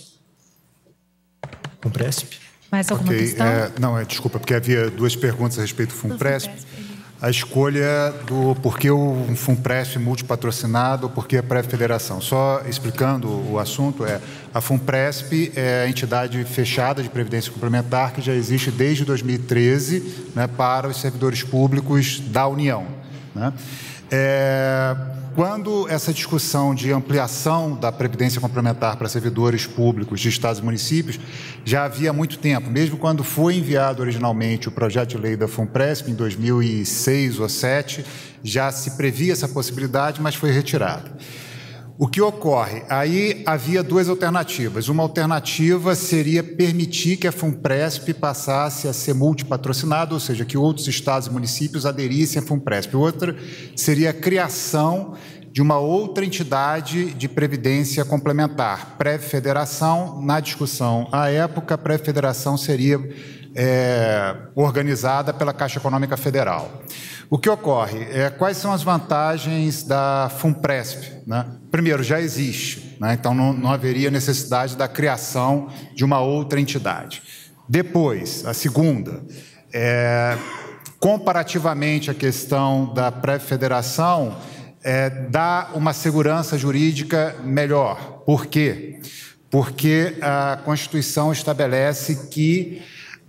FUNPRESP. Mais alguma okay, questão? É, não, é, desculpa, porque havia duas perguntas a respeito do FUNPRESP. A escolha do porquê o FUNPRESP multipatrocinado ou porquê a pré-federação. Só explicando o assunto, é, a FUNPRESP é a entidade fechada de previdência complementar que já existe desde dois mil e treze, né, para os servidores públicos da União, né? É, quando essa discussão de ampliação da previdência complementar para servidores públicos de estados e municípios já havia muito tempo, mesmo quando foi enviado originalmente o projeto de lei da FUNPRESP em dois mil e seis ou dois mil e sete, já se previa essa possibilidade, mas foi retirado. O que ocorre? Aí havia duas alternativas. Uma alternativa seria permitir que a FUNPRESP passasse a ser multipatrocinada, ou seja, que outros estados e municípios aderissem à FUNPRESP. Outra seria a criação de uma outra entidade de previdência complementar, pré-federação. Na discussão à época, a pré-federação seria é, organizada pela Caixa Econômica Federal. O que ocorre? É, quais são as vantagens da FUNPRESP? Né? Primeiro, já existe, né? Então não, não haveria necessidade da criação de uma outra entidade. Depois, a segunda, é, comparativamente à questão da pré-federação, é, dá uma segurança jurídica melhor. Por quê? Porque a Constituição estabelece que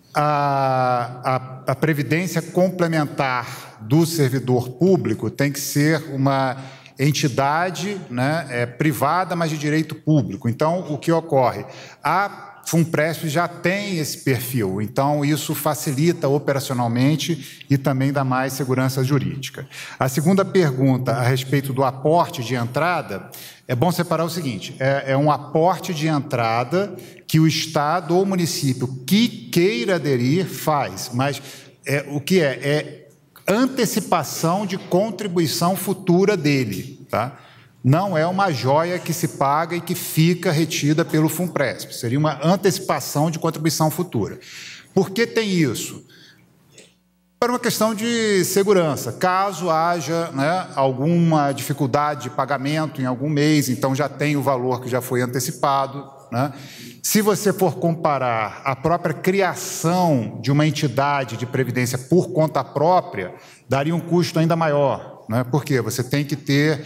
a, a, a previdência complementar do servidor público tem que ser uma entidade, né, é, privada, mas de direito público. Então, o que ocorre? A FUNPRESP já tem esse perfil, então isso facilita operacionalmente e também dá mais segurança jurídica. A segunda pergunta a respeito do aporte de entrada, é bom separar o seguinte, é, é um aporte de entrada que o Estado ou município que queira aderir faz, mas é, o que é? É antecipação de contribuição futura dele, tá? Não é uma joia que se paga e que fica retida pelo FUNPRESP, seria uma antecipação de contribuição futura. Por que tem isso? Para uma questão de segurança, caso haja, né, alguma dificuldade de pagamento em algum mês, então já tem o valor que já foi antecipado, né? Se você for comparar a própria criação de uma entidade de previdência por conta própria, daria um custo ainda maior, né? Porque você tem que ter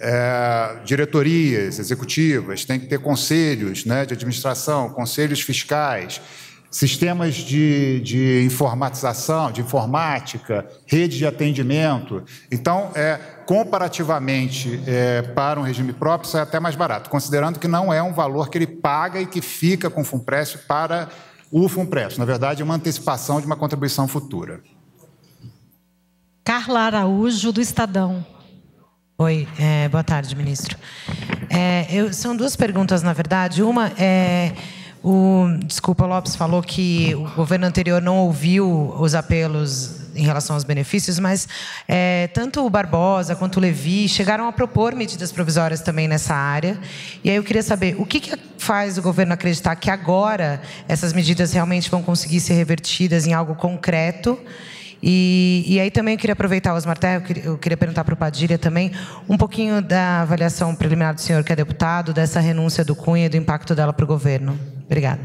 é, diretorias executivas, tem que ter conselhos, né, de administração, conselhos fiscais, sistemas de, de informatização, de informática, rede de atendimento. Então, é, comparativamente é, para um regime próprio, isso é até mais barato, considerando que não é um valor que ele paga e que fica com o FUNPRESP para o FUNPRESP. Na verdade, é uma antecipação de uma contribuição futura. Carla Araújo, do Estadão. Oi, é, boa tarde, ministro. É, eu, são duas perguntas, na verdade. Uma é... O, desculpa, Lopes falou que o governo anterior não ouviu os apelos em relação aos benefícios, mas é, tanto o Barbosa quanto o Levi chegaram a propor medidas provisórias também nessa área. E aí eu queria saber, o que, que faz o governo acreditar que agora essas medidas realmente vão conseguir ser revertidas em algo concreto? E, e aí também eu queria aproveitar o Osmar Terra, eu queria, eu queria perguntar para o Padilha também um pouquinho da avaliação preliminar do senhor, que é deputado, dessa renúncia do Cunha e do impacto dela para o governo. Obrigada.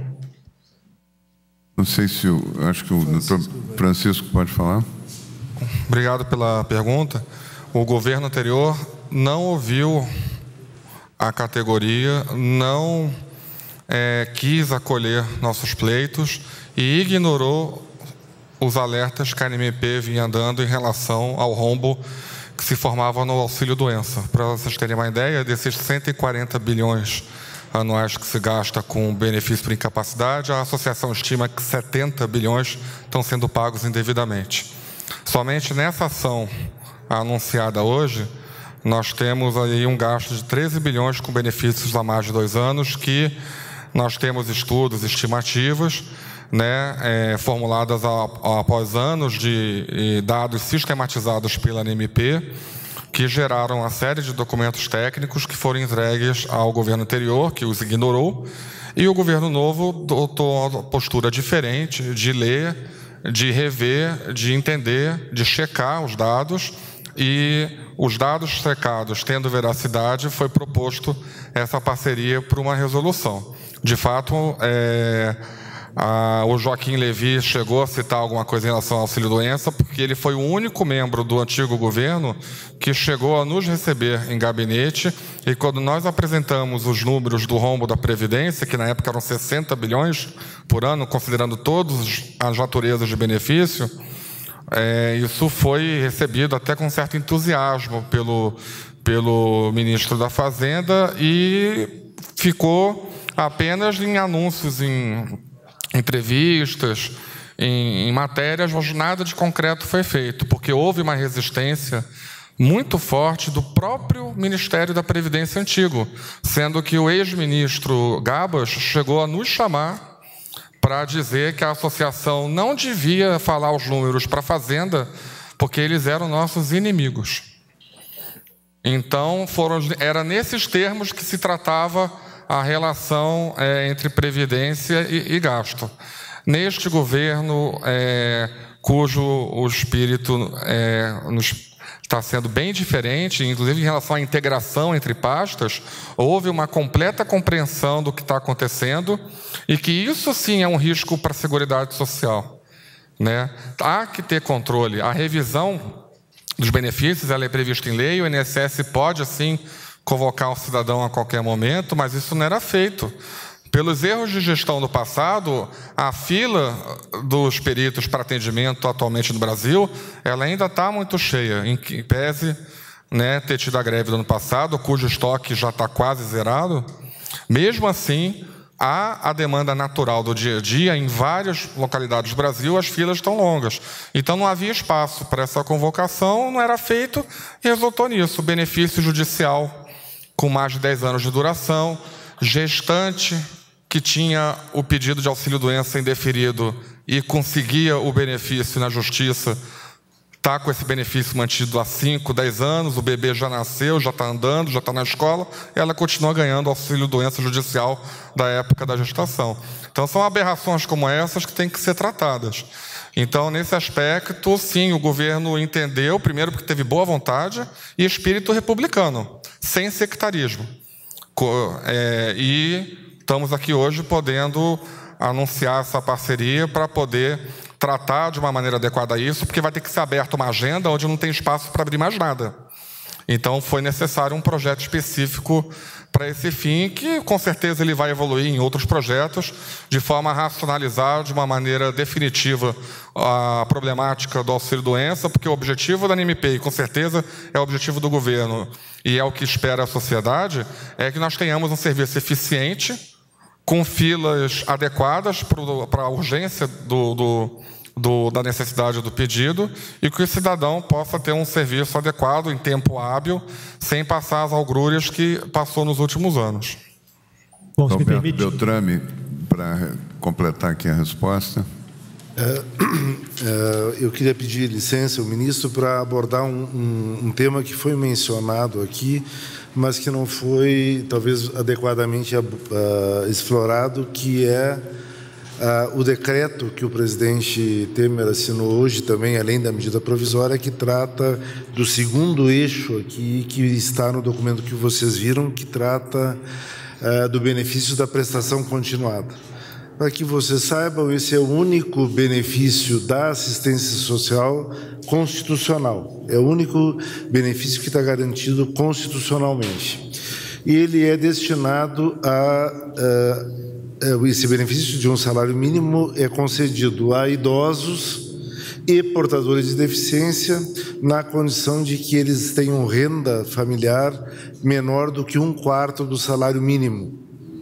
Não sei se eu acho que o doutor Francisco pode falar. Obrigado pela pergunta. O governo anterior não ouviu a categoria, não é, quis acolher nossos pleitos e ignorou os alertas que a N M P vinha dando em relação ao rombo que se formava no auxílio-doença. Para vocês terem uma ideia, desses cento e quarenta bilhões anuais que se gasta com benefício por incapacidade, a associação estima que setenta bilhões estão sendo pagos indevidamente. Somente nessa ação anunciada hoje, nós temos aí um gasto de treze bilhões com benefícios há mais de dois anos, que nós temos estudos, estimativas, né, é, formuladas a, a, após anos de dados sistematizados pela N M P, que geraram uma série de documentos técnicos que foram entregues ao governo anterior, que os ignorou, e o governo novo adotou uma postura diferente de ler, de rever, de entender, de checar os dados, e os dados checados tendo veracidade, foi proposto essa parceria por uma resolução. De fato, é, a, o Joaquim Levy chegou a citar alguma coisa em relação ao auxílio-doença, porque ele foi o único membro do antigo governo que chegou a nos receber em gabinete, e quando nós apresentamos os números do rombo da Previdência, que na época eram sessenta bilhões por ano, considerando todas as naturezas de benefício, é, isso foi recebido até com certo entusiasmo pelo, pelo ministro da Fazenda e ficou apenas em anúncios, em entrevistas, em, em matérias, mas nada de concreto foi feito, porque houve uma resistência muito forte do próprio Ministério da Previdência antigo, sendo que o ex-ministro Gabas chegou a nos chamar para dizer que a associação não devia falar os números para a Fazenda, porque eles eram nossos inimigos. Então, foram, era nesses termos que se tratava a relação é, entre previdência e, e gasto. Neste governo, é, cujo o espírito é, nos está sendo bem diferente, inclusive em relação à integração entre pastas, houve uma completa compreensão do que está acontecendo e que isso sim é um risco para a Seguridade Social, né? Há que ter controle. A revisão dos benefícios ela é prevista em lei, o I N S S pode assim convocar um cidadão a qualquer momento, mas isso não era feito. Pelos erros de gestão do passado, a fila dos peritos para atendimento atualmente no Brasil, ela ainda está muito cheia, em que pese, né, ter tido a greve do ano passado, cujo estoque já está quase zerado. Mesmo assim, há a demanda natural do dia a dia, em várias localidades do Brasil, as filas estão longas. Então não havia espaço para essa convocação, não era feito, e resultou nisso, benefício judicial com mais de dez anos de duração, gestante que tinha o pedido de auxílio-doença indeferido e conseguia o benefício na justiça, está com esse benefício mantido há cinco, dez anos, o bebê já nasceu, já está andando, já está na escola, ela continua ganhando auxílio-doença judicial da época da gestação. Então, são aberrações como essas que têm que ser tratadas. Então, nesse aspecto, sim, o governo entendeu, primeiro porque teve boa vontade e espírito republicano, sem sectarismo. É, e estamos aqui hoje podendo anunciar essa parceria para poder tratar de uma maneira adequada isso, porque vai ter que ser aberta uma agenda onde não tem espaço para abrir mais nada. Então, foi necessário um projeto específico para esse fim, que com certeza ele vai evoluir em outros projetos, de forma a racionalizar de uma maneira definitiva a problemática do auxílio-doença, porque o objetivo da N M P, e com certeza é o objetivo do governo, e é o que espera a sociedade, é que nós tenhamos um serviço eficiente, com filas adequadas para a urgência do, do, do, da necessidade do pedido e que o cidadão possa ter um serviço adequado em tempo hábil, sem passar as algrúrias que passou nos últimos anos. Bom, se Roberto me permite... Beltrame, para completar aqui a resposta. É, é, eu queria pedir licença ao ministro para abordar um, um, um tema que foi mencionado aqui, mas que não foi, talvez, adequadamente uh, explorado, que é uh, o decreto que o presidente Temer assinou hoje também, além da medida provisória, que trata do segundo eixo aqui, que está no documento que vocês viram, que trata uh, do benefício da prestação continuada. Para que vocês saibam, esse é o único benefício da assistência social constitucional. É o único benefício que está garantido constitucionalmente. E ele é destinado a... a esse benefício de um salário mínimo é concedido a idosos e portadores de deficiência na condição de que eles tenham renda familiar menor do que um quarto do salário mínimo.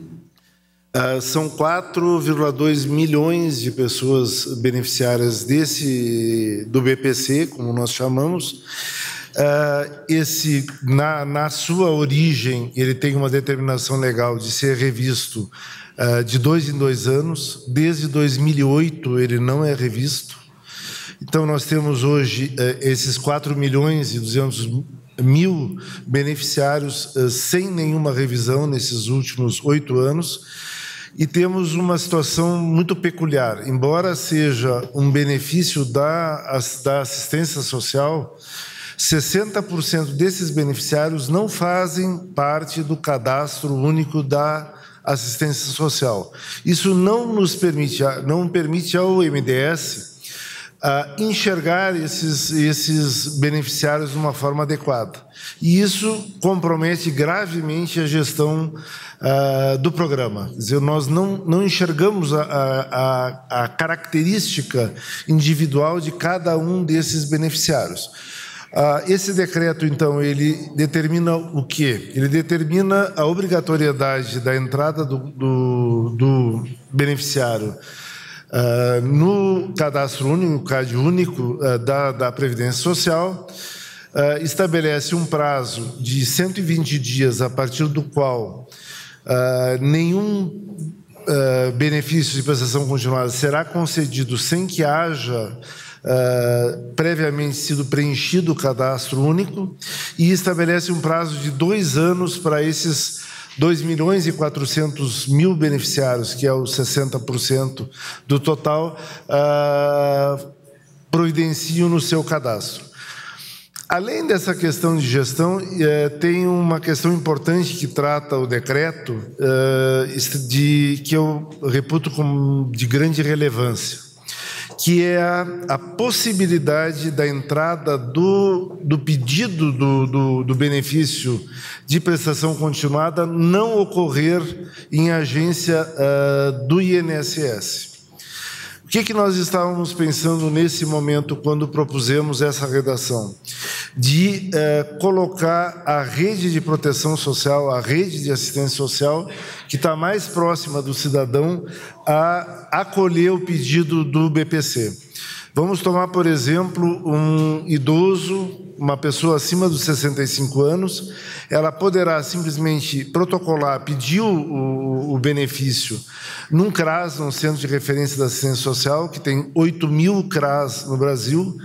Uh, são quatro vírgula dois milhões de pessoas beneficiárias desse, do B P C, como nós chamamos. Uh, esse, na, na sua origem, ele tem uma determinação legal de ser revisto uh, de dois em dois anos. Desde dois mil e oito, ele não é revisto. Então, nós temos hoje uh, esses quatro milhões e duzentos mil beneficiários uh, sem nenhuma revisão nesses últimos oito anos. E temos uma situação muito peculiar. Embora seja um benefício da, da assistência social, sessenta por cento desses beneficiários não fazem parte do cadastro único da assistência social. Isso não nos permite, não permite ao M D S uh, enxergar esses, esses beneficiários de uma forma adequada. E isso compromete gravemente a gestão Uh, do programa. Quer dizer, nós não, não enxergamos a, a, a característica individual de cada um desses beneficiários. Uh, esse decreto, então, ele determina o quê? Ele determina a obrigatoriedade da entrada do, do, do beneficiário uh, no cadastro único, C A D único uh, da, da Previdência Social, uh, estabelece um prazo de cento e vinte dias a partir do qual uh, nenhum uh, benefício de prestação continuada será concedido sem que haja Uh, previamente sido preenchido o cadastro único, e estabelece um prazo de dois anos para esses dois milhões e quatrocentos mil beneficiários, que é os sessenta por cento do total, uh, providenciam no seu cadastro. Além dessa questão de gestão, eh, tem uma questão importante que trata o decreto, eh, de, que eu reputo como de grande relevância, que é a, a possibilidade da entrada do, do pedido do, do, do benefício de prestação continuada não ocorrer em agência uh, do I N S S. O que, que nós estávamos pensando nesse momento quando propusemos essa redação? De uh, colocar a rede de proteção social, a rede de assistência social, que está mais próxima do cidadão, a acolher o pedido do B P C. Vamos tomar, por exemplo, um idoso, uma pessoa acima dos sessenta e cinco anos, ela poderá simplesmente protocolar, pedir o, o benefício num CRAS, num Centro de Referência da Assistência Social, que tem oito mil CRAS no Brasil.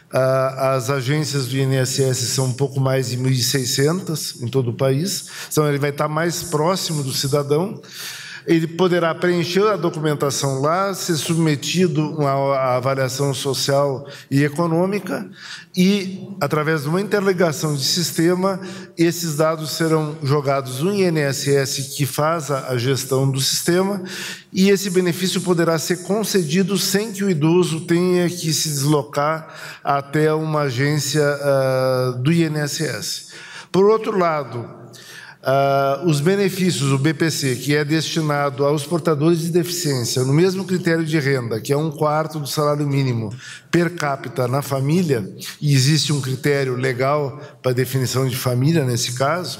As agências do I N S S são um pouco mais de mil e seiscentas em todo o país, então ele vai estar mais próximo do cidadão. Ele poderá preencher a documentação lá, ser submetido à avaliação social e econômica e, através de uma interligação de sistema, esses dados serão jogados no I N S S, que faz a gestão do sistema, e esse benefício poderá ser concedido sem que o idoso tenha que se deslocar até uma agência uh, do I N S S. Por outro lado, Uh, os benefícios, o B P C, que é destinado aos portadores de deficiência, no mesmo critério de renda, que é um quarto do salário mínimo per capita na família, e existe um critério legal para definição de família nesse caso,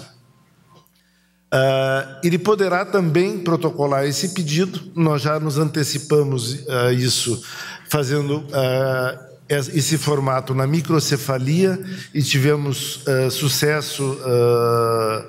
uh, ele poderá também protocolar esse pedido. Nós já nos antecipamos uh, isso, fazendo uh, esse formato na microcefalia, e tivemos uh, sucesso uh,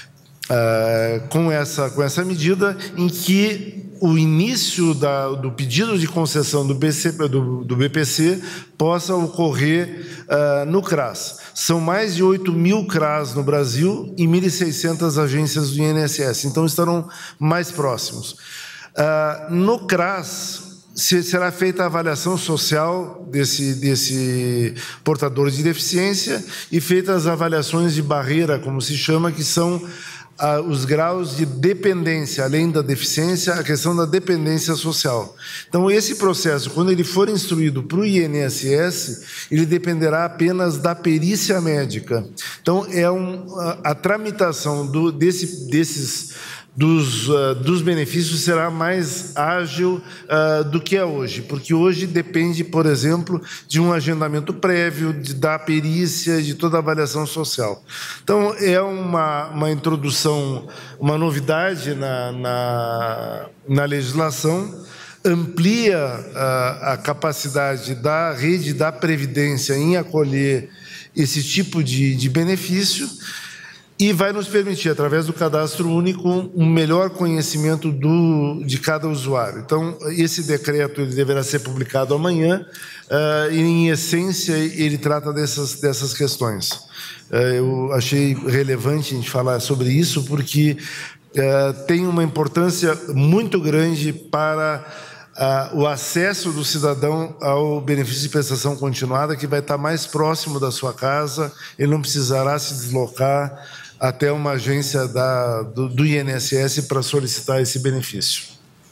Uh, com, essa, com essa medida, em que o início da, do pedido de concessão do, B C, do, do B P C possa ocorrer uh, no CRAS. São mais de oito mil CRAS no Brasil e mil e seiscentas agências do I N S S, então estarão mais próximos. Uh, no CRAS, será feita a avaliação social desse, desse portador de deficiência e feitas as avaliações de barreira, como se chama, que são ah, os graus de dependência, além da deficiência, a questão da dependência social. Então, esse processo, quando ele for instruído para o I N S S, ele dependerá apenas da perícia médica. Então, é um, a, a tramitação do, desse, desses... Dos, uh, dos benefícios será mais ágil uh, do que é hoje, porque hoje depende, por exemplo, de um agendamento prévio, de, da perícia, de toda a avaliação social. Então, é uma, uma introdução, uma novidade na, na, na legislação, amplia a, a capacidade da rede da Previdência em acolher esse tipo de, de benefício, e vai nos permitir, através do cadastro único, um melhor conhecimento do, de cada usuário. Então, esse decreto ele deverá ser publicado amanhã, uh, e, em essência, ele trata dessas, dessas questões. Uh, eu achei relevante a gente falar sobre isso, porque uh, tem uma importância muito grande para uh, o acesso do cidadão ao benefício de prestação continuada, que vai estar mais próximo da sua casa, ele não precisará se deslocar até uma agência da, do, do I N S S para solicitar esse benefício.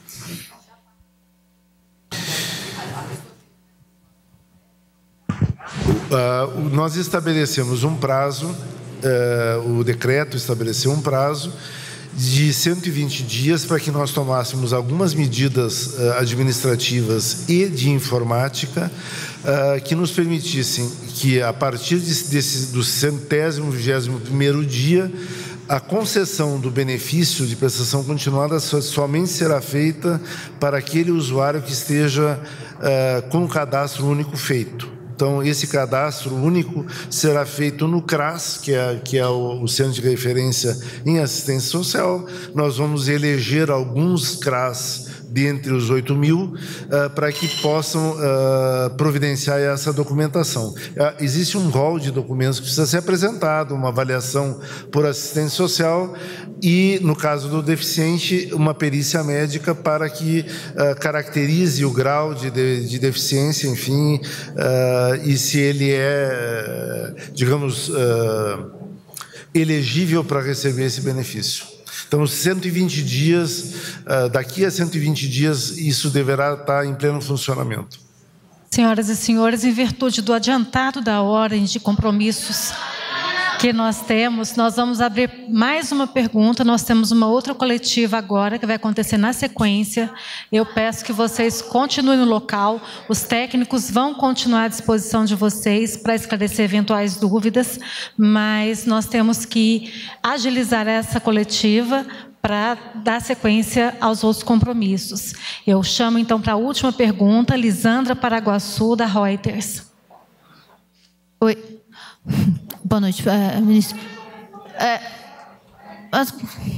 Uh, nós estabelecemos um prazo, uh, o decreto estabeleceu um prazo de cento e vinte dias para que nós tomássemos algumas medidas uh, administrativas e de informática uh, que nos permitissem que, a partir de, desse, do centésimo, vigésimo primeiro dia, a concessão do benefício de prestação continuada somente será feita para aquele usuário que esteja uh, com o cadastro único feito. Então, esse cadastro único será feito no CRAS, que é, que é o, o Centro de Referência em Assistência Social. Nós vamos eleger alguns CRAS dentre os oito mil, uh, para que possam uh, providenciar essa documentação. Uh, existe um rol de documentos que precisa ser apresentado, uma avaliação por assistente social e, no caso do deficiente, uma perícia médica para que uh, caracterize o grau de, de, de deficiência, enfim, uh, e se ele é, digamos, uh, elegível para receber esse benefício. Então, cento e vinte dias, daqui a cento e vinte dias, isso deverá estar em pleno funcionamento. Senhoras e senhores, em virtude do adiantado da ordem de compromissos que nós temos, nós vamos abrir mais uma pergunta. Nós temos uma outra coletiva agora, que vai acontecer na sequência. Eu peço que vocês continuem no local. Os técnicos vão continuar à disposição de vocês para esclarecer eventuais dúvidas, mas nós temos que agilizar essa coletiva para dar sequência aos outros compromissos. Eu chamo, então, para a última pergunta, Lisandra Paraguaçu, da Reuters. Oi. Boa noite, uh, ministro. É, mas,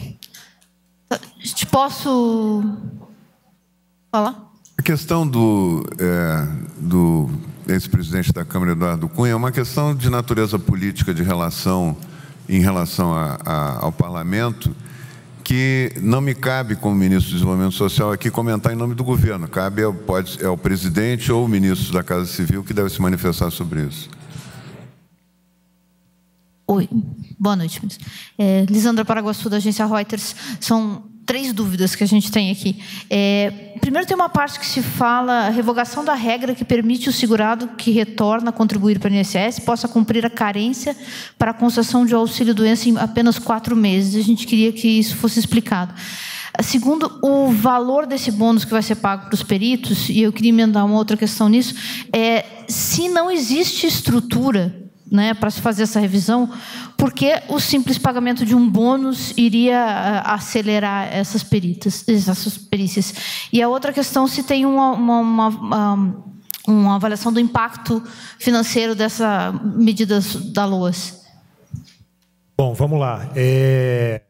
posso falar? A questão do, é, do ex-presidente da Câmara, Eduardo Cunha, é uma questão de natureza política de relação, em relação a, a, ao parlamento, que não me cabe, como ministro do Desenvolvimento Social, aqui comentar em nome do governo. Cabe, ao, pode, é o presidente ou o ministro da Casa Civil que deve se manifestar sobre isso. Oi, boa noite, ministro. É, Lisandra Paraguaçu, da agência Reuters. São três dúvidas que a gente tem aqui. É, primeiro, tem uma parte que se fala a revogação da regra que permite o segurado que retorna a contribuir para o I N S S possa cumprir a carência para a concessão de auxílio-doença em apenas quatro meses. A gente queria que isso fosse explicado. Segundo, o valor desse bônus que vai ser pago para os peritos, e eu queria emendar uma outra questão nisso, é se não existe estrutura, né, para se fazer essa revisão, porque o simples pagamento de um bônus iria uh, acelerar essas peritas, essas perícias. E a outra questão, se tem uma, uma, uma, uma, uma avaliação do impacto financeiro dessa medida da LOAS. Bom, vamos lá. É...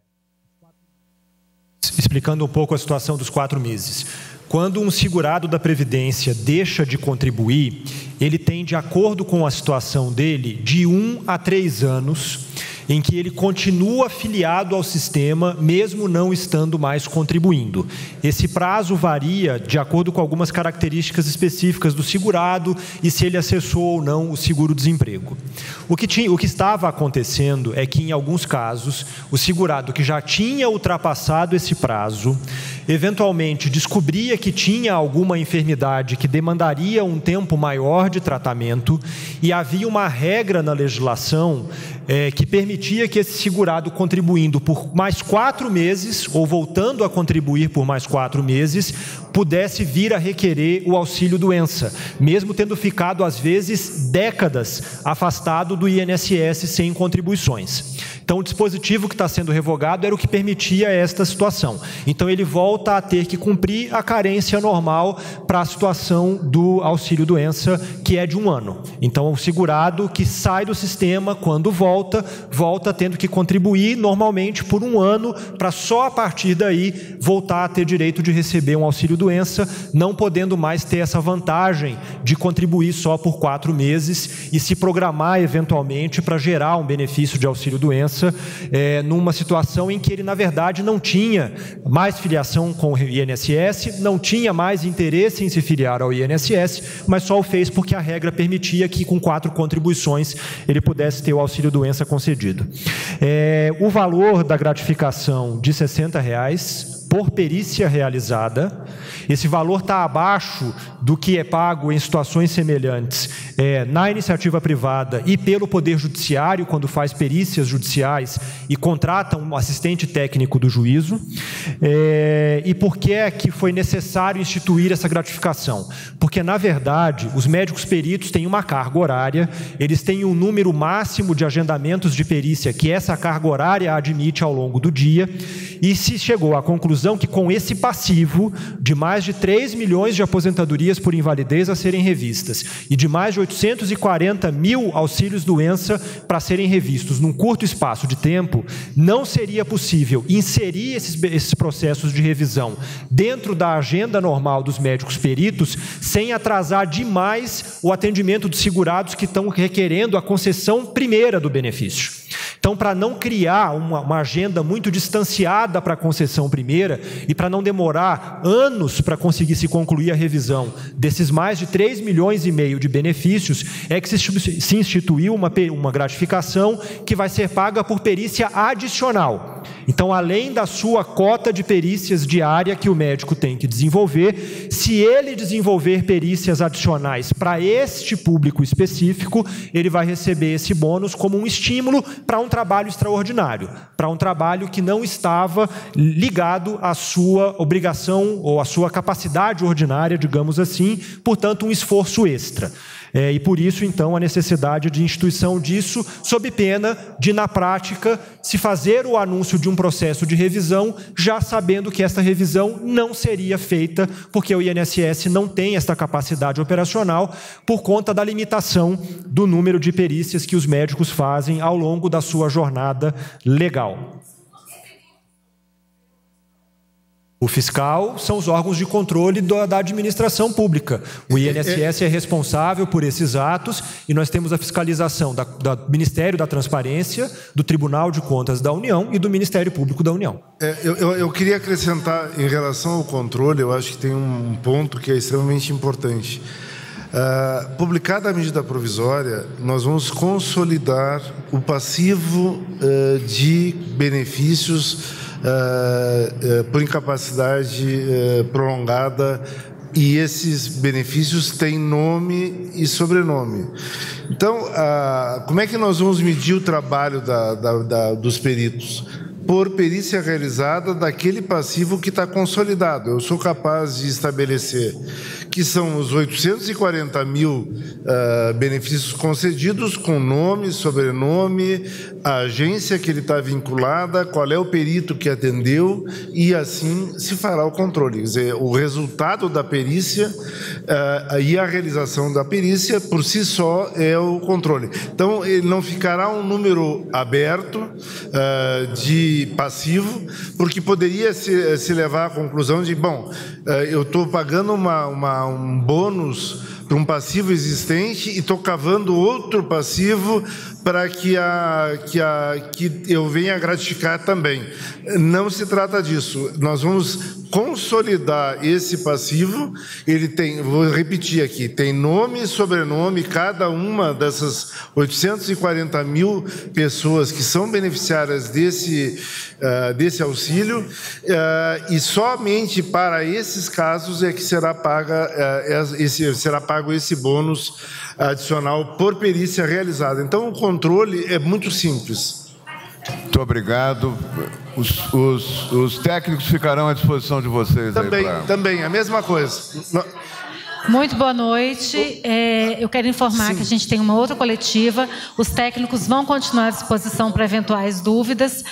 Explicando um pouco a situação dos quatro meses. Quando um segurado da Previdência deixa de contribuir, ele tem, de acordo com a situação dele, de um a três anos em que ele continua afiliado ao sistema, mesmo não estando mais contribuindo. Esse prazo varia de acordo com algumas características específicas do segurado e se ele acessou ou não o seguro-desemprego. O que tinha, o que estava acontecendo é que, em alguns casos, o segurado que já tinha ultrapassado esse prazo, eventualmente descobria que tinha alguma enfermidade que demandaria um tempo maior de tratamento e havia uma regra na legislação é, que permitia que esse segurado, contribuindo por mais quatro meses ou voltando a contribuir por mais quatro meses, pudesse vir a requerer o auxílio-doença, mesmo tendo ficado, às vezes, décadas afastado do I N S S sem contribuições. Então, o dispositivo que está sendo revogado era o que permitia esta situação. Então, ele volta a ter que cumprir a carência normal para a situação do auxílio-doença, que é de um ano. Então, o segurado que sai do sistema, quando volta, volta tendo que contribuir normalmente por um ano, para só a partir daí voltar a ter direito de receber um auxílio-doença, não podendo mais ter essa vantagem de contribuir só por quatro meses e se programar eventualmente para gerar um benefício de auxílio-doença é, numa situação em que ele, na verdade, não tinha mais filiação com o I N S S, não tinha mais interesse em se filiar ao I N S S, mas só o fez porque a regra permitia que, com quatro contribuições, ele pudesse ter o auxílio-doença concedido. É, o valor da gratificação de sessenta reais por perícia realizada. Esse valor está abaixo do que é pago em situações semelhantes é, na iniciativa privada e pelo Poder Judiciário, quando faz perícias judiciais e contrata um assistente técnico do juízo. É, e por que é que foi necessário instituir essa gratificação? Porque, na verdade, os médicos peritos têm uma carga horária, eles têm um número máximo de agendamentos de perícia que essa carga horária admite ao longo do dia, e se chegou à conclusão que, com esse passivo de mais de três milhões de aposentadorias por invalidez a serem revistas e de mais de oitocentos e quarenta mil auxílios-doença para serem revistos num curto espaço de tempo, não seria possível inserir esses, esses processos de revisão dentro da agenda normal dos médicos peritos sem atrasar demais o atendimento dos segurados que estão requerendo a concessão primeira do benefício. Então, para não criar uma, uma agenda muito distanciada para a concessão primeira e para não demorar anos para conseguir se concluir a revisão desses mais de três milhões e meio de benefícios, é que se instituiu uma, uma gratificação que vai ser paga por perícia adicional. Então, além da sua cota de perícias diária que o médico tem que desenvolver, se ele desenvolver perícias adicionais para este público específico, ele vai receber esse bônus como um estímulo para um trabalho extraordinário, para um trabalho que não estava ligado à sua obrigação ou à sua capacidade ordinária, digamos assim, portanto, um esforço extra. É, e por isso, então, a necessidade de instituição disso, sob pena de, na prática, se fazer o anúncio de um processo de revisão, já sabendo que esta revisão não seria feita, porque o I N S S não tem esta capacidade operacional, por conta da limitação do número de perícias que os médicos fazem ao longo da sua jornada legal. O fiscal são os órgãos de controle da administração pública. O I N S S é responsável por esses atos e nós temos a fiscalização da, da, do Ministério da Transparência, do Tribunal de Contas da União e do Ministério Público da União. É, eu, eu, eu queria acrescentar, em relação ao controle, eu acho que tem um ponto que é extremamente importante. Uh, publicada a medida provisória, nós vamos consolidar o passivo uh, de benefícios Uh, uh, por incapacidade uh, prolongada, e esses benefícios têm nome e sobrenome. Então, uh, como é que nós vamos medir o trabalho da, da, da, dos peritos? Por perícia realizada daquele passivo que está consolidado. Eu sou capaz de estabelecer que são os oitocentos e quarenta mil uh, benefícios concedidos com nome, sobrenome, a agência que ele está vinculada, qual é o perito que atendeu, e assim se fará o controle. Quer dizer, o resultado da perícia uh, e a realização da perícia, por si só, é o controle. Então, ele não ficará um número aberto uh, de passivo, porque poderia se, se levar à conclusão de, bom, uh, eu estou pagando uma, uma, um bônus para um passivo existente e estou cavando outro passivo para que, a, que, a, que eu venha gratificar também. Não se trata disso. Nós vamos consolidar esse passivo. Ele tem, vou repetir aqui, tem nome e sobrenome, cada uma dessas oitocentos e quarenta mil pessoas que são beneficiárias desse, uh, desse auxílio, uh, e somente para esses casos é que será, paga, uh, esse, será pago esse bônus adicional por perícia realizada. Então, o controle é muito simples. Muito obrigado. Os, os, os técnicos ficarão à disposição de vocês. Também, aí pra... também, a mesma coisa. Muito boa noite. É, eu quero informar Sim. que a gente tem uma outra coletiva. Os técnicos vão continuar à disposição para eventuais dúvidas,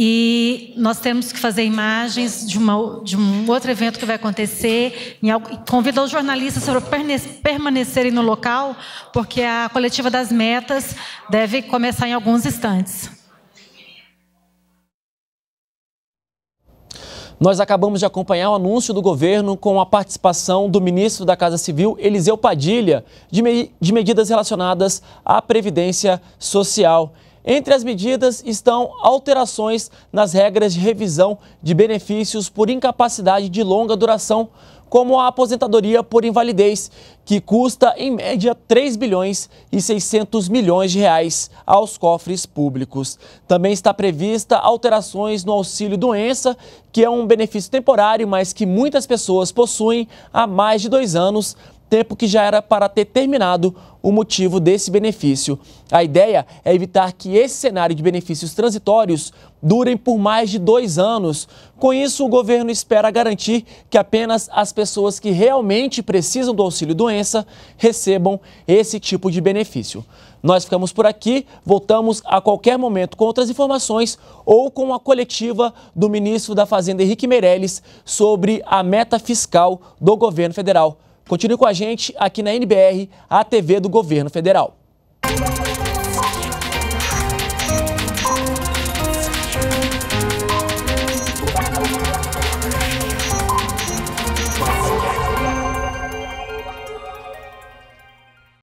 e nós temos que fazer imagens de, uma, de um outro evento que vai acontecer. Em, convido os jornalistas para permanecerem no local, porque a coletiva das metas deve começar em alguns instantes. Nós acabamos de acompanhar o anúncio do governo com a participação do ministro da Casa Civil, Eliseu Padilha, de, me de medidas relacionadas à Previdência Social. Entre as medidas estão alterações nas regras de revisão de benefícios por incapacidade de longa duração, como a aposentadoria por invalidez, que custa, em média, três bilhões e seiscentos milhões de reais aos cofres públicos. Também está prevista alterações no auxílio-doença, que é um benefício temporário, mas que muitas pessoas possuem há mais de dois anos, tempo que já era para ter terminado o motivo desse benefício. A ideia é evitar que esse cenário de benefícios transitórios durem por mais de dois anos. Com isso, o governo espera garantir que apenas as pessoas que realmente precisam do auxílio-doença recebam esse tipo de benefício. Nós ficamos por aqui, voltamos a qualquer momento com outras informações ou com a coletiva do ministro da Fazenda, Henrique Meirelles, sobre a meta fiscal do governo federal. Continue com a gente aqui na N B R, a T V do Governo Federal.